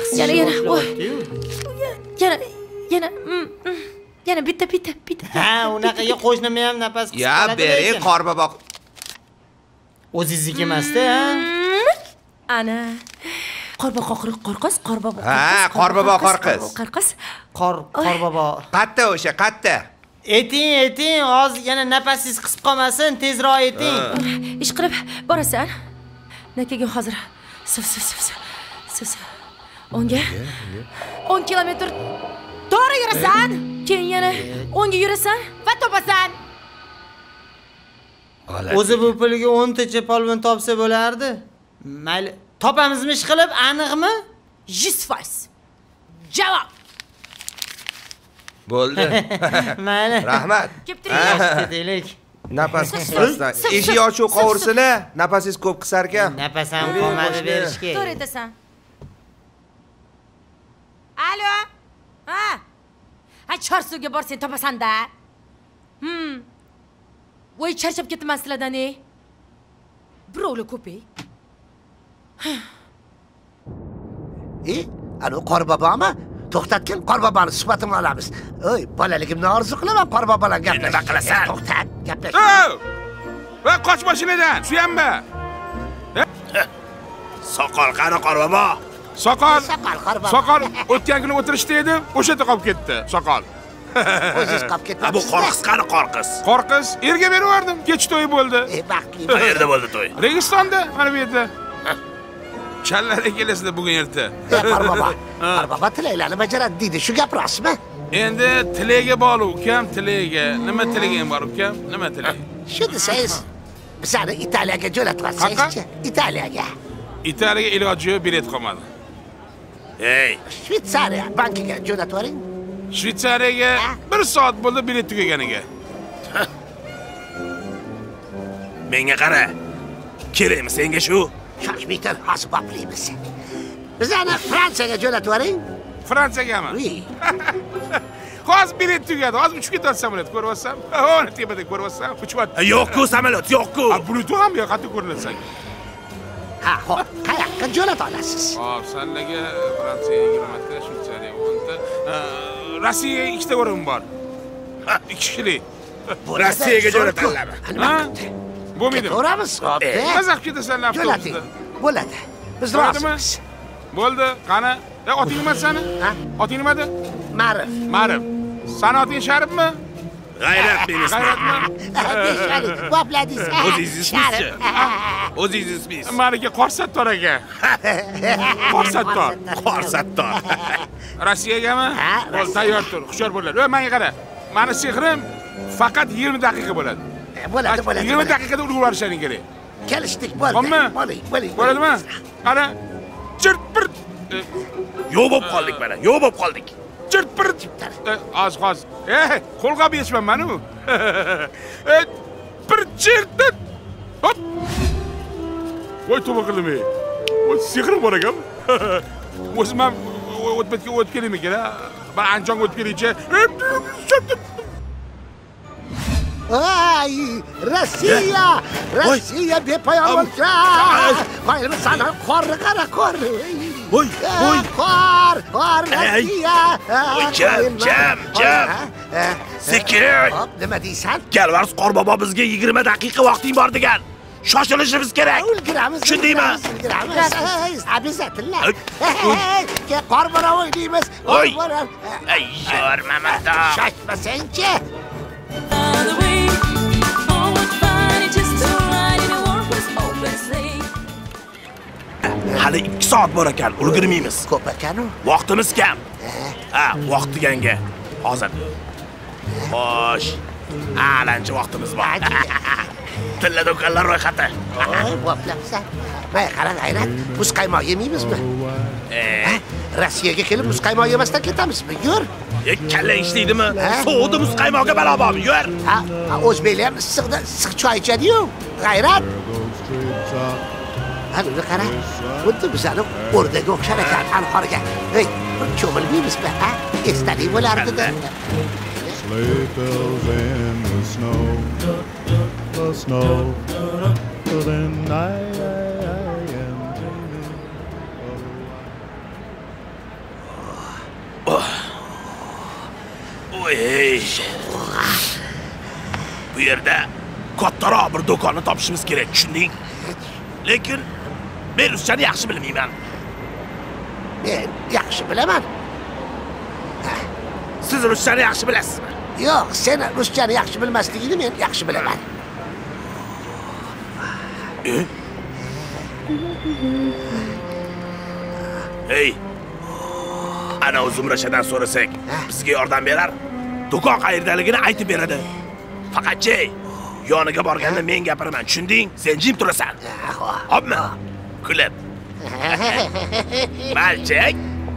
yana bitta. Ha, unaqaga qo'shnimni ham nafas qisib qoladi. Ya, bering qorbobo. O'zingizniki emas-da, ha? Ana. Qorbobo-qorqiz. Ha, qorbobo-qorqiz. Qorbobo. Qatta o'sha, qatta. Eting, hozir yana nafasingiz qisib qolmasin, tezroq eting. Ish qilib borasan. Nakaga hozir siv. Onga 10 kilometr to'g'ri yurasan, keyin yana 10 ga yurasan va topasan. O'zi bu pulga 10 tacha polvon topsa bo'lardi. Mayli, topamizmi ish qilib, aniqmi? 100%. Javob. Bo'ldi. Mayli. Rahmat. Ketdik. Nafas qismasdan. Eshik ochuv qovursini, nafasingiz ko'p qisar ekan. Nafas ham qolmadi berishga. To'g'ri aytasan. Alo. Ha, Chorsuvga borsang topasan-da. Voy, charchab ketdim sizlardan. Birovlar ko'p-ey. Ana qorbobomi? To'xtatgin, qorboboni suhbatini olamiz. Oy, bolaligimni orzu qilaman qorbobo bilan gaplash. Nima qilasan? To'xtat, gaplash. Va qoch mashinadan, suyamma. Soqol qani qorbobo? Soqol qorbobo. Soqol o'tgan kuni o'tirishda edi, o'sha yerda qolib ketdi, soqol. O'zingiz qolib ketdingiz. Bu qorqiz qani qorqiz? Qorqiz erga berib yubordim, kech to'y bo'ldi. Baxtli. Qayerda bo'ldi to'y? Registonda, mana bu yerda. Challarga kelasizlar bugun erta. Qorbobo tilaklarni bajaradi deydi, shu gap rostmi? Endi tilaga bog'liq ukam, tilaga. Nima tilaging bor ukam? Nima tilag? Shu desangiz, bizani Italiyaga jo'natib olsangiz-chi? Italiyaga iloji yo'q, bilet qolmadi. Ey, Shvetsariya bankiga jo'natib yuboring. Shvetsariyaga 1 soat bo'ldi bilet tugaganiga. Menga qara. Kerakmi senga shu? Shoshmikdan hozir boplaymiz. Bizani Fransiyaga jo'natib yuboring. Fransiyagami? Hozir bilet tugadi. Hozir uchib ketadi samolyot, ko'ryapsan? O'ni tepada ko'ryapsan? Uchib. Yo'q-ku samolyot, yo'q-ku. Bluetooth ham yo'q, qattiq ko'rinadi. Ha, xo'p, qayoqqa jo'nata olasiz? Hop, senlarga Fransiyaga 20 ta, Shvetsariya 10 ta, Rossiyaga 2 ta o'rin bor. 2 kishilik. Rossiyaga jo'natiladi. Ha? Bo'lmaydi. Ko'ramiz, xo'p. Mazaq ketasan avtobusda. Bo'ladi. Biz rozimiz. Bo'ldi, qani? Oting nima sani? Ha? Oting nimada? Ma'rif. Sani oting Sharifmi? G'ayrat demaysiz. G'ayratmi? Bopladingiz. O'zingiz-chi? O'zingiz-siz. Meniki Qorsattor aka. Qorsattor. Rossiyagami? Bo'l, tayyor tur. Hushyor bo'linglar. Menga qara. Meni sehrim faqat 20 daqiqa bo'ladi. Bo'ladi. 20 daqiqada urib yuborishing kerak. Kelishdik, bo'ldi. Bo'ling. Bo'ladimi? Qara. Chirt-pirt. Yo'q bo'lib qoldik mana. Yo'q bo'lib qoldik. Chirt-pirt. Oz. Qo'lqop yechmanman u. Bir chirt. Hop. Voy, to'g'ri qildim. Voy, sehrim bor ekan. O'zim ham o'tib kelaymi kerak? Bir Andijonga o'tib kelguncha. Ay, Rossiya! Rossiya bepoyon o'lkan! Qo'yilmisan, qorni qara, qorni. Voy, voy. Qor, Rossiya! Jam. Sekin. Hop, nima deysan? Galvars Qorbobo bizga 20 daqiqa vaqting bor degan. Shoshilishimiz kerak. Ulguramiz. Tushundingmi? Обязательно. Qorbobo o'ynaymiz. Qorbobo. Ayyor Mamadda. Shoshmasang-chi. Hali 2 soat bor ekan, ulgurmaymiz. Ko'p ekan-ku. Vaqtimiz kam. Ha, vaqt deganga hozir. Xo'sh. Alancha vaqtimiz bor. Tilla do'konlar ro'yxati. Bo'plamsan. Mana qara G'ayrat, muzqaymoq yemaymizmi? Rossiyaga kelib muzqaymoq yemasdan ketamizmi? Yur. Kallang ishlaydimi? So'g'di muzqaymoqqa balobormi? Yur. O'zbeklar ham issiqda issiq choy ichadi-yu. G'ayrat. Hadi qara. Xuddi bizani o'rdaga o'xshar ekan anhorga. Ey, cho'milmaymizmi? Esdalik bo'lardi-da. Sleigh bells in the snow, then I am dreaming Oy. Bu yerda kattaroq bir do'konni topishimiz kerak, tushunding? Lekin men ruschani yaxshi bilmayman. Men yaxshi bilaman. Siz ruschani yaxshi bilasizmi? Yo'q, sen ruschani yaxshi bilmasligingni men yaxshi bilaman. Hey. Ana Zumrashadan so'rasak, bizga yordam berar. Do'kon qayerdaligini aytib beradi. Faqatchi yoniga borganda men gapiraman, tushunding? Sen jim turasan. Hopmi? Kulib. Malchak.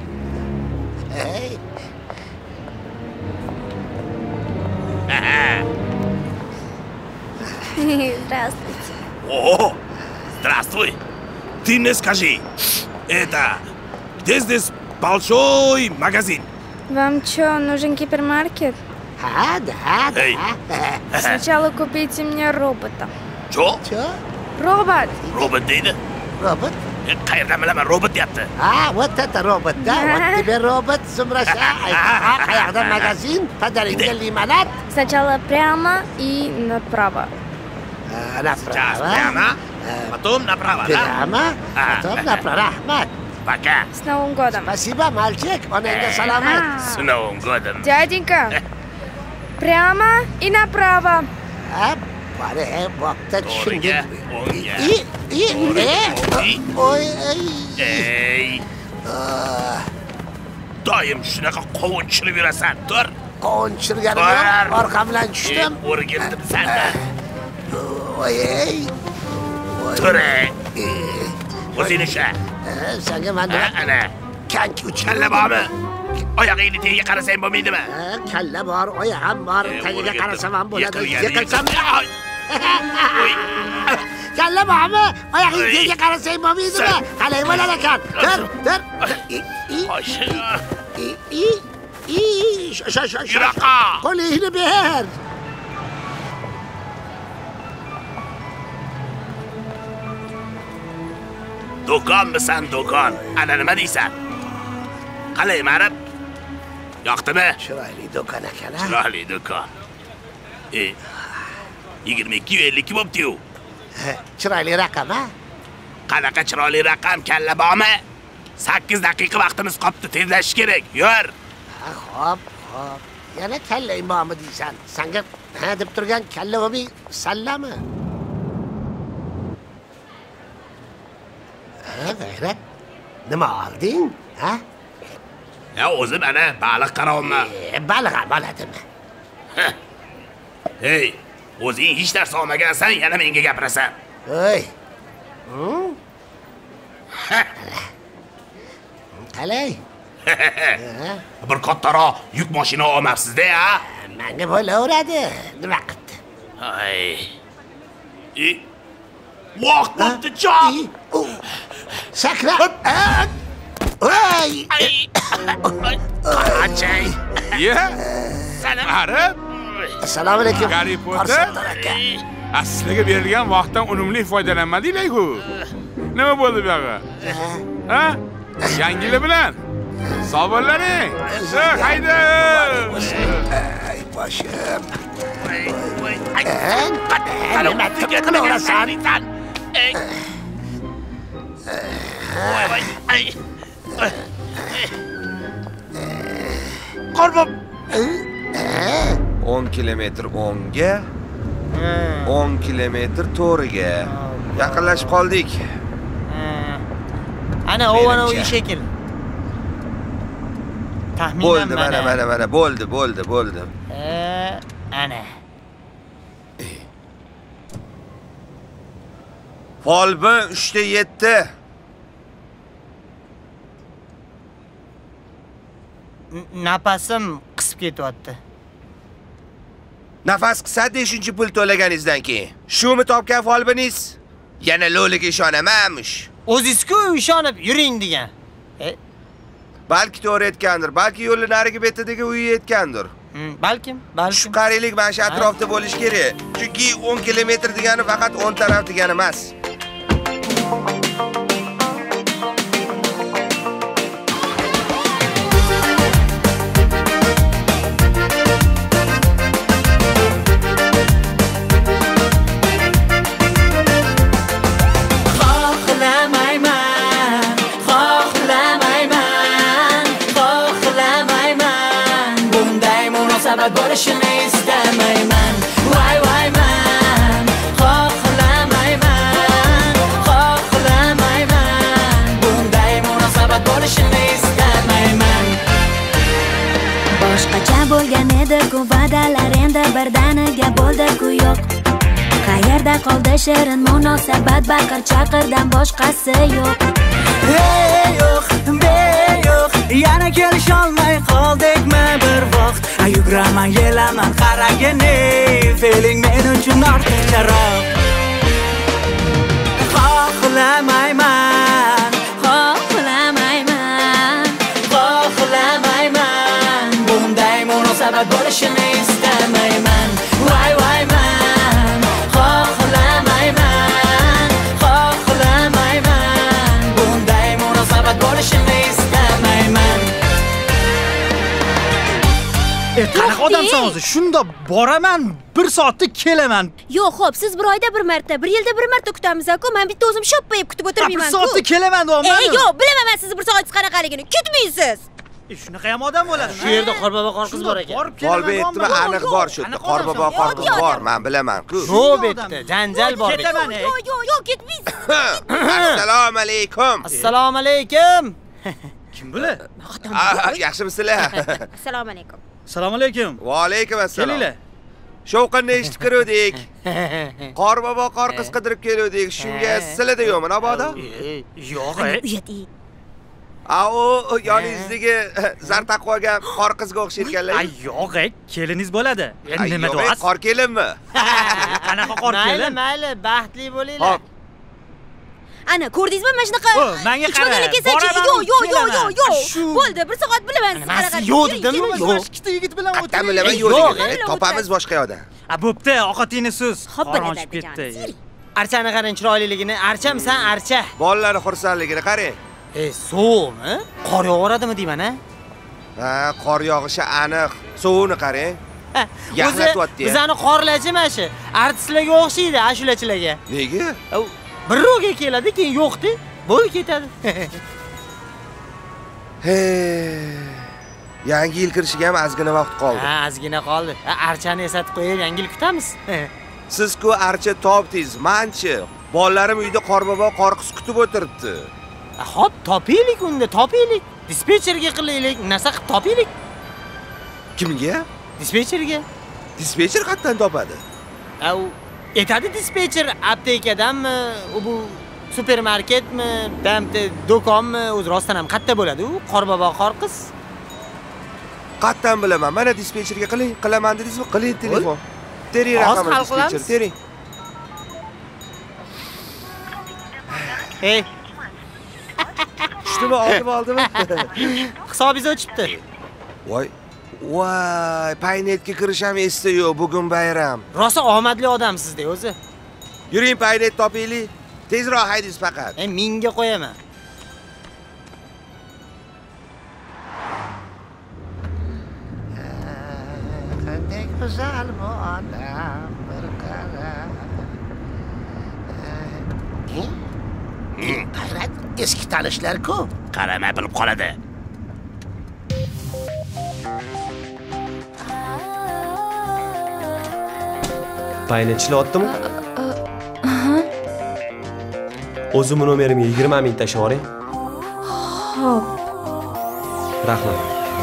Здравствуйте. О, здравствуй. Ты мне скажи, это где здесь большой магазин? Вам что, нужен гипермаркет? Да. Сначала купите мне робота. Чё? Робот. Робот deydi. Robot? Qayerdan bilaman, robot deyapti. Вот это робот, да? Вот тебе робот, Zumrasha. Qayerda magazin? Подарите лимонад. Сначала прямо и направо. Направо. Прямо, потом направо, да? Прямо, потом направо. Rahmat. Пока. С Новым годом. Спасибо, мальчик. Onangga salomat. С Новым годом. Дяденька, прямо и направо. Bari vaqtda O'rniga, Ey. Doim shunaqa qovunchilib yurasan. Tur. Qovunchirganim yo'q, orqamdan tushdim. O'rgildim sendan. Ey. Tur. O'zing usha. Senga mana ana kanki uch kalla bormi? Oyog'ingni tagiga qarasang bo'lmaydimi? Kalla bor, oyog'im bor, tagiga qarasam ham bo'ladi. Yiqilsam kalla bormi? Oyog'ingni tagiga qarasang bo'lmaydimi? Qalay bo'lar ekan? Tur. Yuraqa. Qo'lingni ber. Do'konmisan, do'kon? Ana nima deysan? Qalay, marib? Yoqdimi? Chiroyli do'kon ekan. Chiroyli do'kon. 22.52 bo'pti-yu. Chiroyli raqam, ha? Qanaqa chiroyli raqam, kalla bormi? 8 daqiqa vaqtimiz qolibdi, tezlashish kerak. Yur. Xo'p. Yana kalla imomi deysan. Senga deb turgan kalla bo'lmay sallami? G'ayrat. Nima olding, ha? Ya o'zim ana baliq qarovman. Baliq ham oladimi? Hey, o'zing hech narsa olmagansan, yana menga gapirasan. Ey. Qalay? Bir kattaroq yuk mashina olmabsiz-da, ha? Menga bo'laveradi. Nima qildi? Vaqt bo'pti, chop. Sakra. Qancha? Salam. Arab. Assalomu alaykum. Garri Potter. Sizlarga berilgan vaqtdan unumli foydalanmadinglar-ku. Nima bo'ldi bu yoqqa? Ha? Yangilar bilan. Savollaring. Hayda. Ay boshim. Nima qilasan? Qorbob 10 kilometr o'ngga, 10 kilometr to'g'riga. Yaqinlashib qoldik. Ana ovana uy shekil. Taxminan Bo'ldi, mana, bo'ldi. Ana. Folbi 3:07. Nafasim qisib ketyapti. Nafas qisadi 5-pul to'laganingizdan keyin. Shumi topgan folbiniz? Yana lo'liga ishonamanmish. O'zingiz-ku ishonib yuring degan. Balki to'g'ri aytgandir, balki yo'lning narigi betidagi uyi aytgandir. Balkim. Shu qarilik mana shu atrofda bo'lish kerak. Chunki 10 kilometr degani faqat 10 taraf degani emas. Bo'lishini istamayman. Voy man. Xohlamayman. Bunday munosabat bo'lishini istamayman. Boshqacha bo'lgan edi-ku va'dalar, endi birdaniga bo'ldi-ku yo'q. Qayerda qoldi shirin munosabat, baqir-chaqirdan boshqasi yo'q. Yo'q, yana kelisholmay qoldikmi bir vaqt. Yuguraman, yelaman, qaragani feeling men uchun ortiqcharoq. Xohlamayman. Bunday munosabat bo'lishini istamayman. Voy man. Xohlamayman. Bunday munosabat bo'lishini istamayman. Qanaqa odamsan o'zi? Shunda boraman, 1 soatda kelaman. Yo'q, xo'p, siz bir oyda bir marta, bir yilda bir marta kutamiz-ku. Men bitta o'zim shoppa yeb kutib o'tirmayman-ku. 1 soatda kelaman deyapman. Yo'q, bilaman men sizni 1 soatingiz qanaqaligini. Kutmaysiz. Shunaqa ham odam bo'ladi. Shu yerda Qorbobo Qorqiz bor ekan. Folbi aytdimi, aniq bor shu yerda. Qorbobo Qorqiz bor, men bilaman-ku. Ko'p aytdi, janjal bor. Yo'q, ketmaysiz. Assalomu alaykum. Assalomu alaykum. Kim bular? Yaxshimisizlar? Assalomu alaykum. Assalomu alaykum. Va alaykum assalom. Kelinglar. Shovqinni eshitib kiruvdik. Qorbobo Qorqiz qidirib keluvdik. Shunga sizlarda yo'qmi, Nabodo? Yo'q. O yoningizdagi zar taqvoga Qorqizga o'xshayotganlar. Yo'q, keliniz bo'ladi. Endi nima deyapsiz? Qor kelinmi? Qanaqa qor kelin? Mayli, baxtli bo'linglar. Ana, ko'rdingizmi mana shunaqa? Menga qara. Yo'q. Bo'ldi, 1 soat bilaman siz qanaqa. Yo'q dedimmi? Yo'q. Ikkita yigit bilan Qattan bilaman yo'q. Topamiz boshqa yoqda. Bo'pti, ovqatingiz siz. Qoronchib ketdi. Archani qarang chiroyliligini. Archamisan, archa. Bolalar xursandligini qarang. Sovmi? Qor yog'aradimi deyman, ha? Qor yog'ishi aniq. Sovuni qarang. Yaxlatyapti. Bizani qorlachi mana shu. Artistlarga o'xshaydi, ashulachilarga. Nega? Bir ro'ga keladi, keyin yo'qdi, bo'lib ketadi. Yangi yil kirishiga ham ozgina vaqt qoldi. Ha, ozgina qoldi. Archani esatib qo'yib, yangi yil kutamiz. Siz-ku archa topdingiz, manchi. Bolalarim uyda Qorbobo Qorqiz kutib o'tiribdi. Xo'p, topaylik unda, topaylik. Dispetcherga qilaylik, narsa qilib topaylik. Kimga? Dispetcherga. Dispetcher qayerdan topadi? Aytadi dispetcher aptekadanmi, bu supermarketmi, damda do'konmi, o'zi rostdan ham qayerda bo'ladi u Qorbobo Qorqiz? Qayerdan bilaman? Mana dispetcherga qilaman dedingizmi? Qiling telefon. Tering raqamini dispetcher, tering. Tushdimi, oldimi? Hisobingiz o'chibdi. Voy, Voy, paynetga kirish ham esda yo'q, bugun bayram. Rosa omadli odamsiz-da o'zi. Yuring, paynet topaylik. Tezroq haydingiz faqat. Mingga qo'yaman. Qanday go'zal bu olam bir qara. Hayrat, eski tanishlar-ku. Qaramay bilib qoladi. Paynat ishlayaptimi? O'zimning nomerimga 20 ming tashlab yuboring. Xo'p. Rahmat.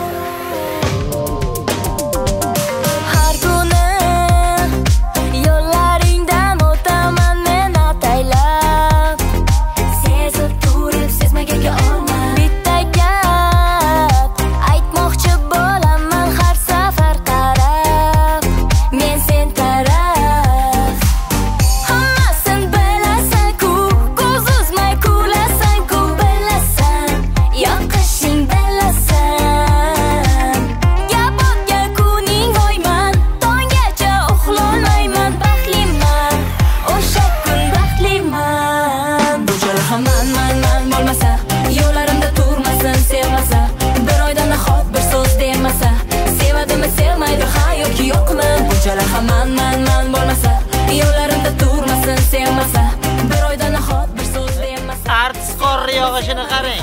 Har kuni yo'llaringdan o'taman men ataylab. Sezib turib sezmaganga olma. Bitta gap aytmoqchi bo'laman har safar qarab. Men sen taraf. Hammasin bilasan-ku, ko'z uzmay kulasan-ku, bilasan. Yoqishing bilasan. Gapotga kuning oyman, tonggacha uxlolmayman, baxtliman. O'sha kun baxtliman. Bunchalar ham man bo'lmasa, yo'llarimda turmasin sevmasa, bir oydan nahot bir so'z demasa, sevadimi sevmaydi ha yoki yo'qmi? Bunchalar ham man bo'lmasa, yo'llarimda turmasin sevmasa, bir oydan nahot bir so'z demasa, Artist qorri yog'ishini qarang.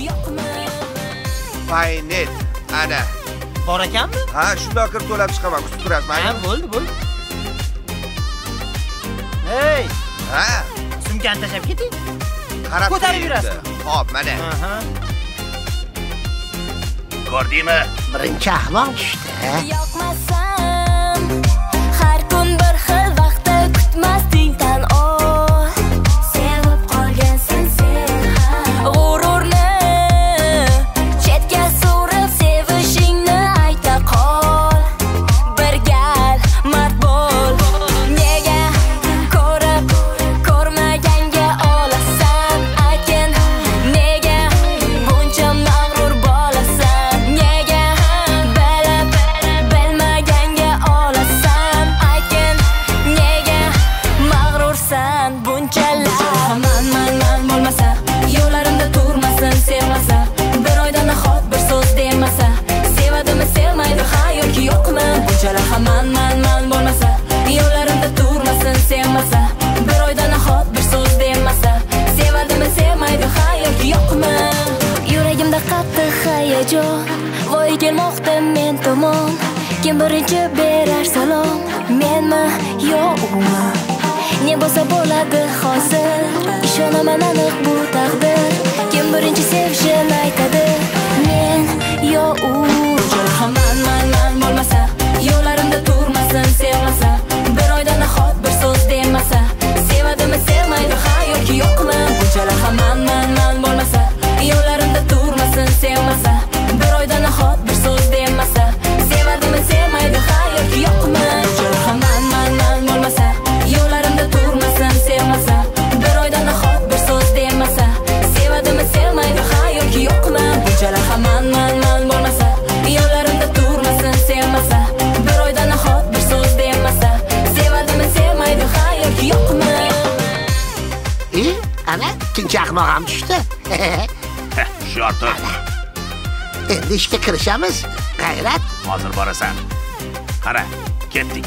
Paynet, ana. Bor ekanmi? Ha, shundoq kirib to'lab chiqaman, kutib turasiz. Ha, bo'ldi. Hey, Ha, sumkani tashlab keting. qarab Ko'tarib yurasiz. Hop, mana. Ko'rdingmi? Birinchi ahvol tushdi. yoqmasam, har kun bir xil vaqtda kutmasdingdan ol. Sevib qolgansan sen ham. G'ururni chetga surib sevishingni ayta qol. Bir gal mard bo'l. Nega ko'rib ko'rmaganga olasan? Aytgin, nega buncha mag'rur bo'lasan? Nega bilib bilmaganga olasan? Aytgin, nega mag'rursan bunchalar? Man bo'lmasa, yo'llarimda turmasin sevmasa, bir oydan nahot bir so'z demasa, sevadimi sevmaydi ha yoki yo'qmi? Bunchalar ham man bo'lmasa, yo'llarimda turmasin sevmasa, bir oydan nahot bir so'z demasa, sevadimi sevmaydi ha yoki yo'qmi? Yuragimda qattiq hayajon, voy kelmoqda men tomon. Kim birinchi berar salom, menmi yo umi? Ne bo'lsa bo'ladi hozir, ishonaman aniq bu taqdir. Kim birinchi sevishini aytadi, men yo u? Bunchalar ham man bo'lmasa, yo'llarimda turmasin sevmasa, bir oydan nahot bir so'z demasa, sevadimi sevmaydi ha yoki yo'qmi? Bunchalar ham man bo'lmasa, yo'llarimda turmasin sevmasa, bir oydan nahot bir so'z demasa, sevadimi sevmaydi ha yoki yo'qmi? Bunchalar ham man bo'lmasa, yo'llarimda turmasin sevmasa, bir oydan nahot bir so'z demasa, sevadimi sevmaydi ha yoki yo'qmi? Bunchalar ham man bo'lmasa, yo'llarimda turmasin sevmasa, bir oydan nahot bir so'z demasa, sevadimi sevmaydi ha yoki yo'qmi? Ana, ikkinchi ahmoq ham tushdi. Shu ortiq. Endi ishga kirishamiz. G'ayrat. Hozir borasan. Qara, ketdik.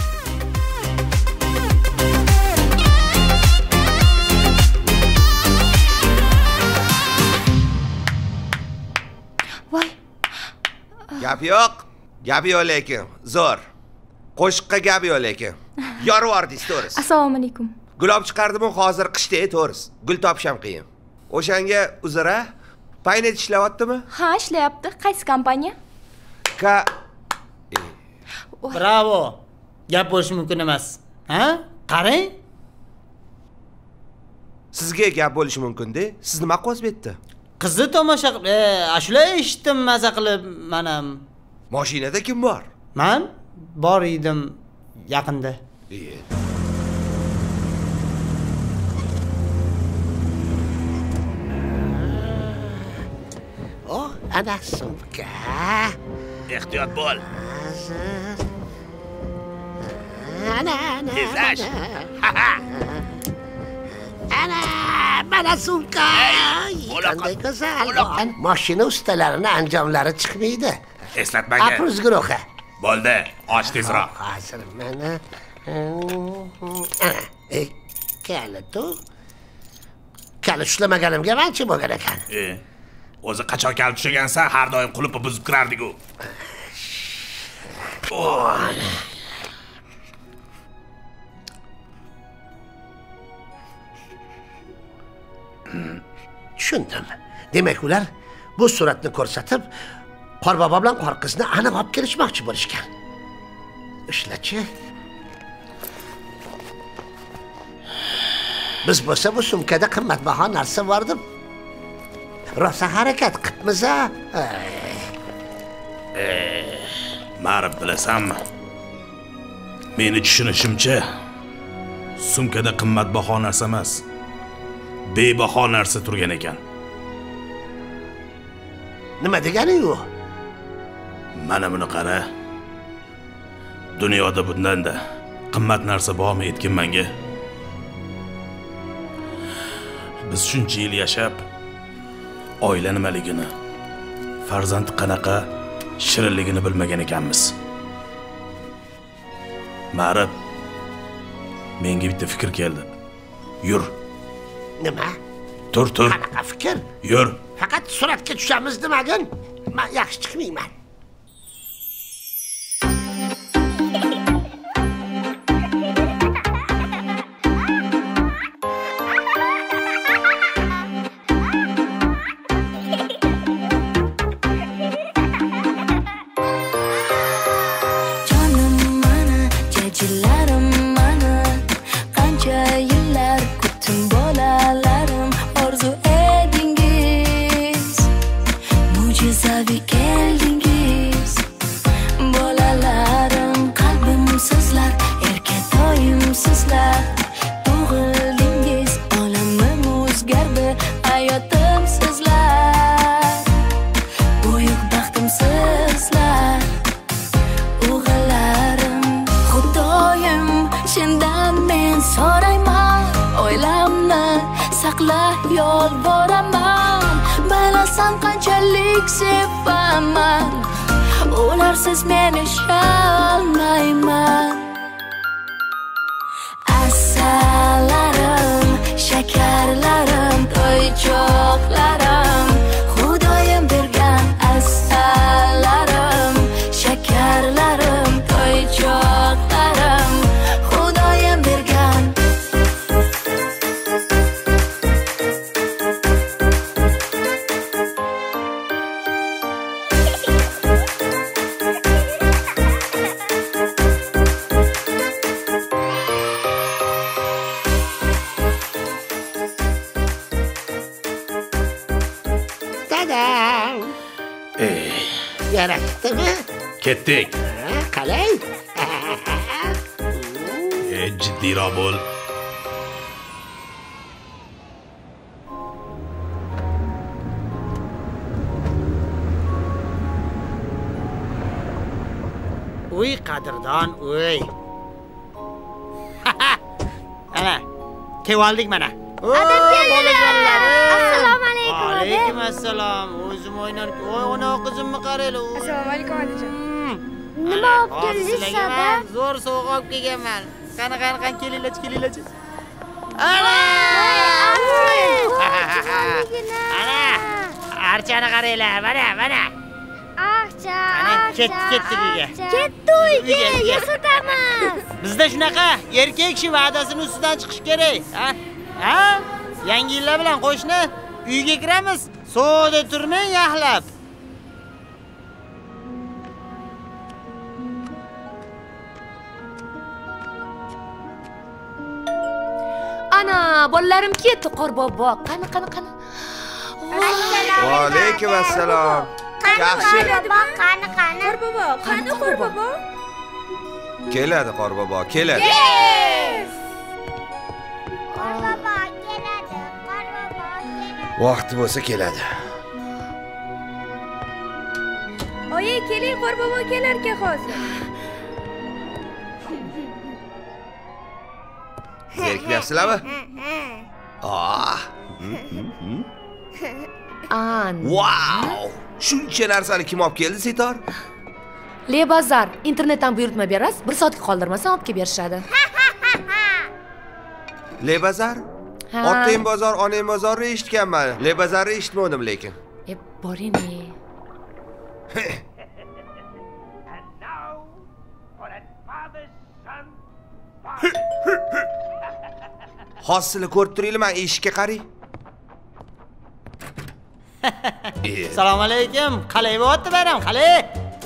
Voy. Gap yo'q. Gap yo'q lekin. Zo'r. Qo'shiqqa gap yo'q lekin. Yorib yubordingiz, to'g'risi. Assalomu alaykum. Gulob chiqardim-u, hozir qishda, to'g'risi. Gul topish ham qiyin. O'shanga uzra, paynet ishlayaptimi? Ha, ishlayapti. Qaysi kompaniya? Bravo. Gap bo'lishi mumkin emas. Ha? Qarang. Sizga gap bo'lishi mumkin-da. Siz nima qilyapsiz bu yerda? Qizni tomosha qilib, ashula eshitdim maza qilib, men ham. Mashinada kim bor? Men bor edim yaqinda. Oh, ana sumka. Ehtiyot bo'l. Ana. Tezlash. Ana, mana sumka. Qanday go'zal. Mashina ustalarini anjomlari chiqmaydi. Eslatmaga. Apruz guruhi. Bo'ldi, och tezroq. Hozir mana kalitu. Kalit ushlamaganimga manchi bo'lgan ekan. O'zi qachon kalit ushlagansa, har doim qulupni buzib kirardik-ku. Tushundim. Demak, ular bu suratni ko'rsatib, Qorbobo bilan Qorqizni aniq olib kelishmoqchi bo'lishgan. Ishlachi. Biz bo'lsa bu sumkada qimmatbaho narsa bor deb rosa harakat qilibmiz-a? Ma'rif bilasanmi? Meni tushunishimcha, sumkada qimmatbaho narsa emas, bebaho narsa turgan ekan. Nima degani-yu? Mana buni qara. Dunyoda bundan-da qimmat narsa bormi aytgin menga? Biz shuncha yil yashab, oila nimaligini, farzand qanaqa shirinligini bilmagan ekanmiz. Ma'rif, menga bitta fikr keldi. Yur. Nima? Tur. Qanaqa fikr? Yur. Faqat suratga tushamiz demagin. Men yaxshi chiqmayman. Ularsiz men yasholmayman. Asalarim, shakarlarim, to'ychoqlarim, Xudoyim bergan asalarim, shakarlarim, to'ychoqlarim, Xudoyim bergan. Yaratdimi? Ketdik. Qalay? Jiddiyroq bo'l. Uy qadrdon, uy. Ana, keldik mana. Adab keldilar. Assalomu alaykum. Alaykum assalom. O'zim o'ynar. Voy, ona qizimni qaraylar. Assalomu alaykum onajon. Nima olib keldingiz sada? Zo'r sovg'a olib kelganman. Qani kelinglar. Ana! Archani qaranglar, mana. Archa. Ketdik uyga. Ketdi uyga, yasatamiz. Bizda shunaqa erkak kishi va'dasini ustidan chiqish kerak, ha? Yangi yillar bilan qo'shni uyga kiramiz. Suvda turmang yaxlab. Ana, bolalarim ketdi Qorbobo. Qani. Va alaykum assalom. Yaxshi. Qorbobo, qani Qorbobo? Keladi Qorbobo, keladi. Qorbobo keladi. Vaqti bo'lsa keladi. Oyi, keling, Qorbobo kelarkan hozir. Zerikmayapsizlarmi? Wow! Shuncha narsani kim olib keldi, Setor? Lebazar, internetdan buyurtma berasiz, 1 soatga qoldirmasam olib kelib berishadi. Lebazar? Otang bozor, onang bozorni eshitganman. Lebazarni eshitmadim lekin. Boring. Hosili ko'rib turinglar, men eshikka qarang. Assalomu alaykum. Qalay bo'lyapti bayram? Qalay?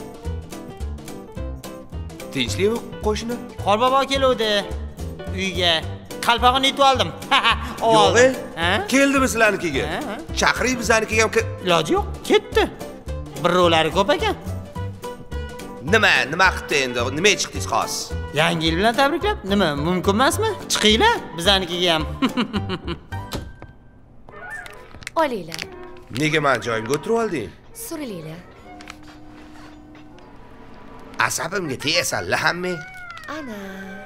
Tinchlikmi qo'shni? Qorbobo keluvdi uyga. Qalpog'ini yutib oldim. Yo'q, keldimi sizlarnikiga? Chaqiring bizanikiga ham. Iloji yo'q, ketdi. Birovlari ko'p ekan. Nima qildi endi? Nima chiqdingiz xos? Yangi yil bilan tabriklab, nima mumkin emasmi? Chiqinglar bizanikiga ham. Olinglar. Nega men joyimga o'tirib olding? So'ranglar. Asabimga tegasan, hamma. Ana.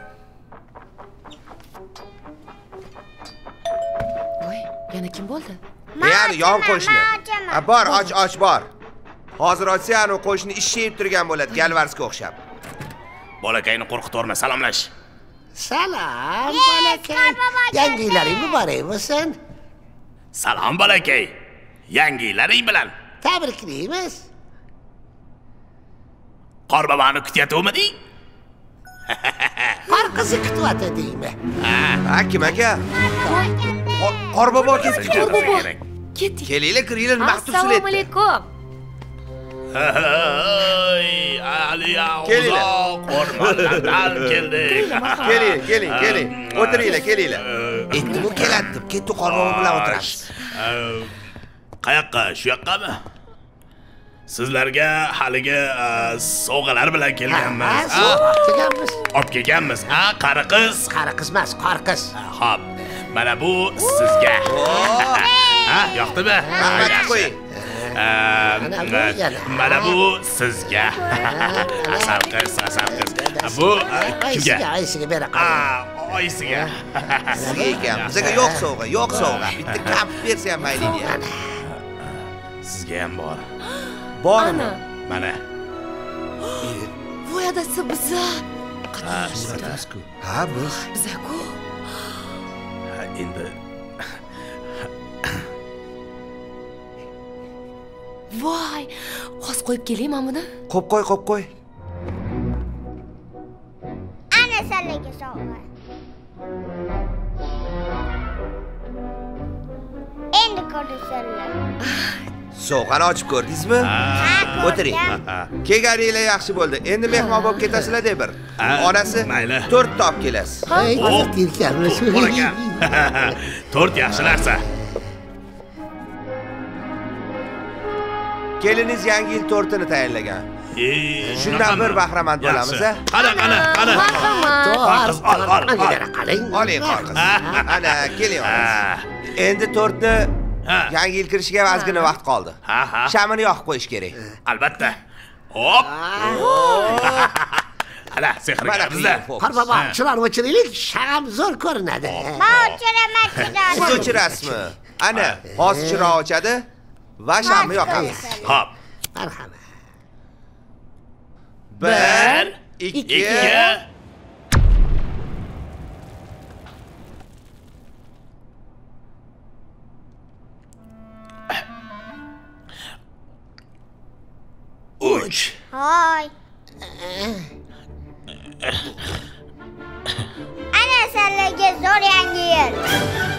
Voy, yana kim bo'ldi? Ya'ni yon qo'shni. Bor, och bor. Hozir ochsa, ana qo'shni ishshayib turgan bo'ladi, galvarsga o'xshab. Bolakayni qo'rqitvorma, salomlash. Salom, bolakay. Yangi yillaring muborak bo'lsin. Salom, bolakay. Yangi yillaring bilan tabriklaymiz. Qorboboni kutyaptimi? Qor qizi kutyaptimi? Ha, kim aka? Qorbobo ketdi. Ketdik. Kelinglar, kiringlar, nima qilib turibsizlar? Assalomu alaykum. Aliya uzoq o'rmonlardan keldik. Keling. O'tiringlar, kelinglar. Endi bu keladi deb ketdi, Qorbobo bilan o'tiramiz. Qayoqqa? Shu yoqqami? Sizlarga haligi sovg'alar bilan kelganmiz. Olib kelganmiz. Qari qiz. Qari qiz emas, qor qiz. Xo'p, mana bu sizga. Ha, yoqdimi? Qo'ying. Mana bu sizga. Asal qiz. Bu kimga? Oyisiga bera qo'y. Oyisiga. Sizga ekan. Bizga yo'q sovg'a. Bitta kap bersa ham mayli deydi. Sizga ham bor. Bormi? Mana. Voy, adasi biza. Ha, biz. Biza-ku. Endi Voy, hozir qo'yib kelayman buni. Qo'yib qo'y. Ana sizlarga sovg'a. Endi ko'rasizlar. Sovg'ani ochib ko'rdingizmi? O'tiring. Kelganinglar yaxshi bo'ldi. Endi mehmon bo'lib ketasizlar deb bir. Onasi 4 ta olib kelasiz. Bo'lakan. 4 yaxshi narsa. Keliniz yangi yil tortini tayyorlagan. Shundan bir bahramand bo'lamiz, a? Qani. Oling, qorqiz. Ana, keling. Endi tortni yangi yil kirishiga ozgina vaqt qoldi. Shamini yoqib qo'yish kerak. Albatta. Hop. Ana, sehrgar bizda. Qorbobo, chiroqni o'chiraylik, sham zo'r ko'rinadi. Men o'chiraman. Siz o'chirasizmi? Ana, hozir chiroq o'chadi va shamni yoqamiz. Xo'p. Marhamat. 1, 2 3. Hoy. Ana sizlarga zo'r yangi yil.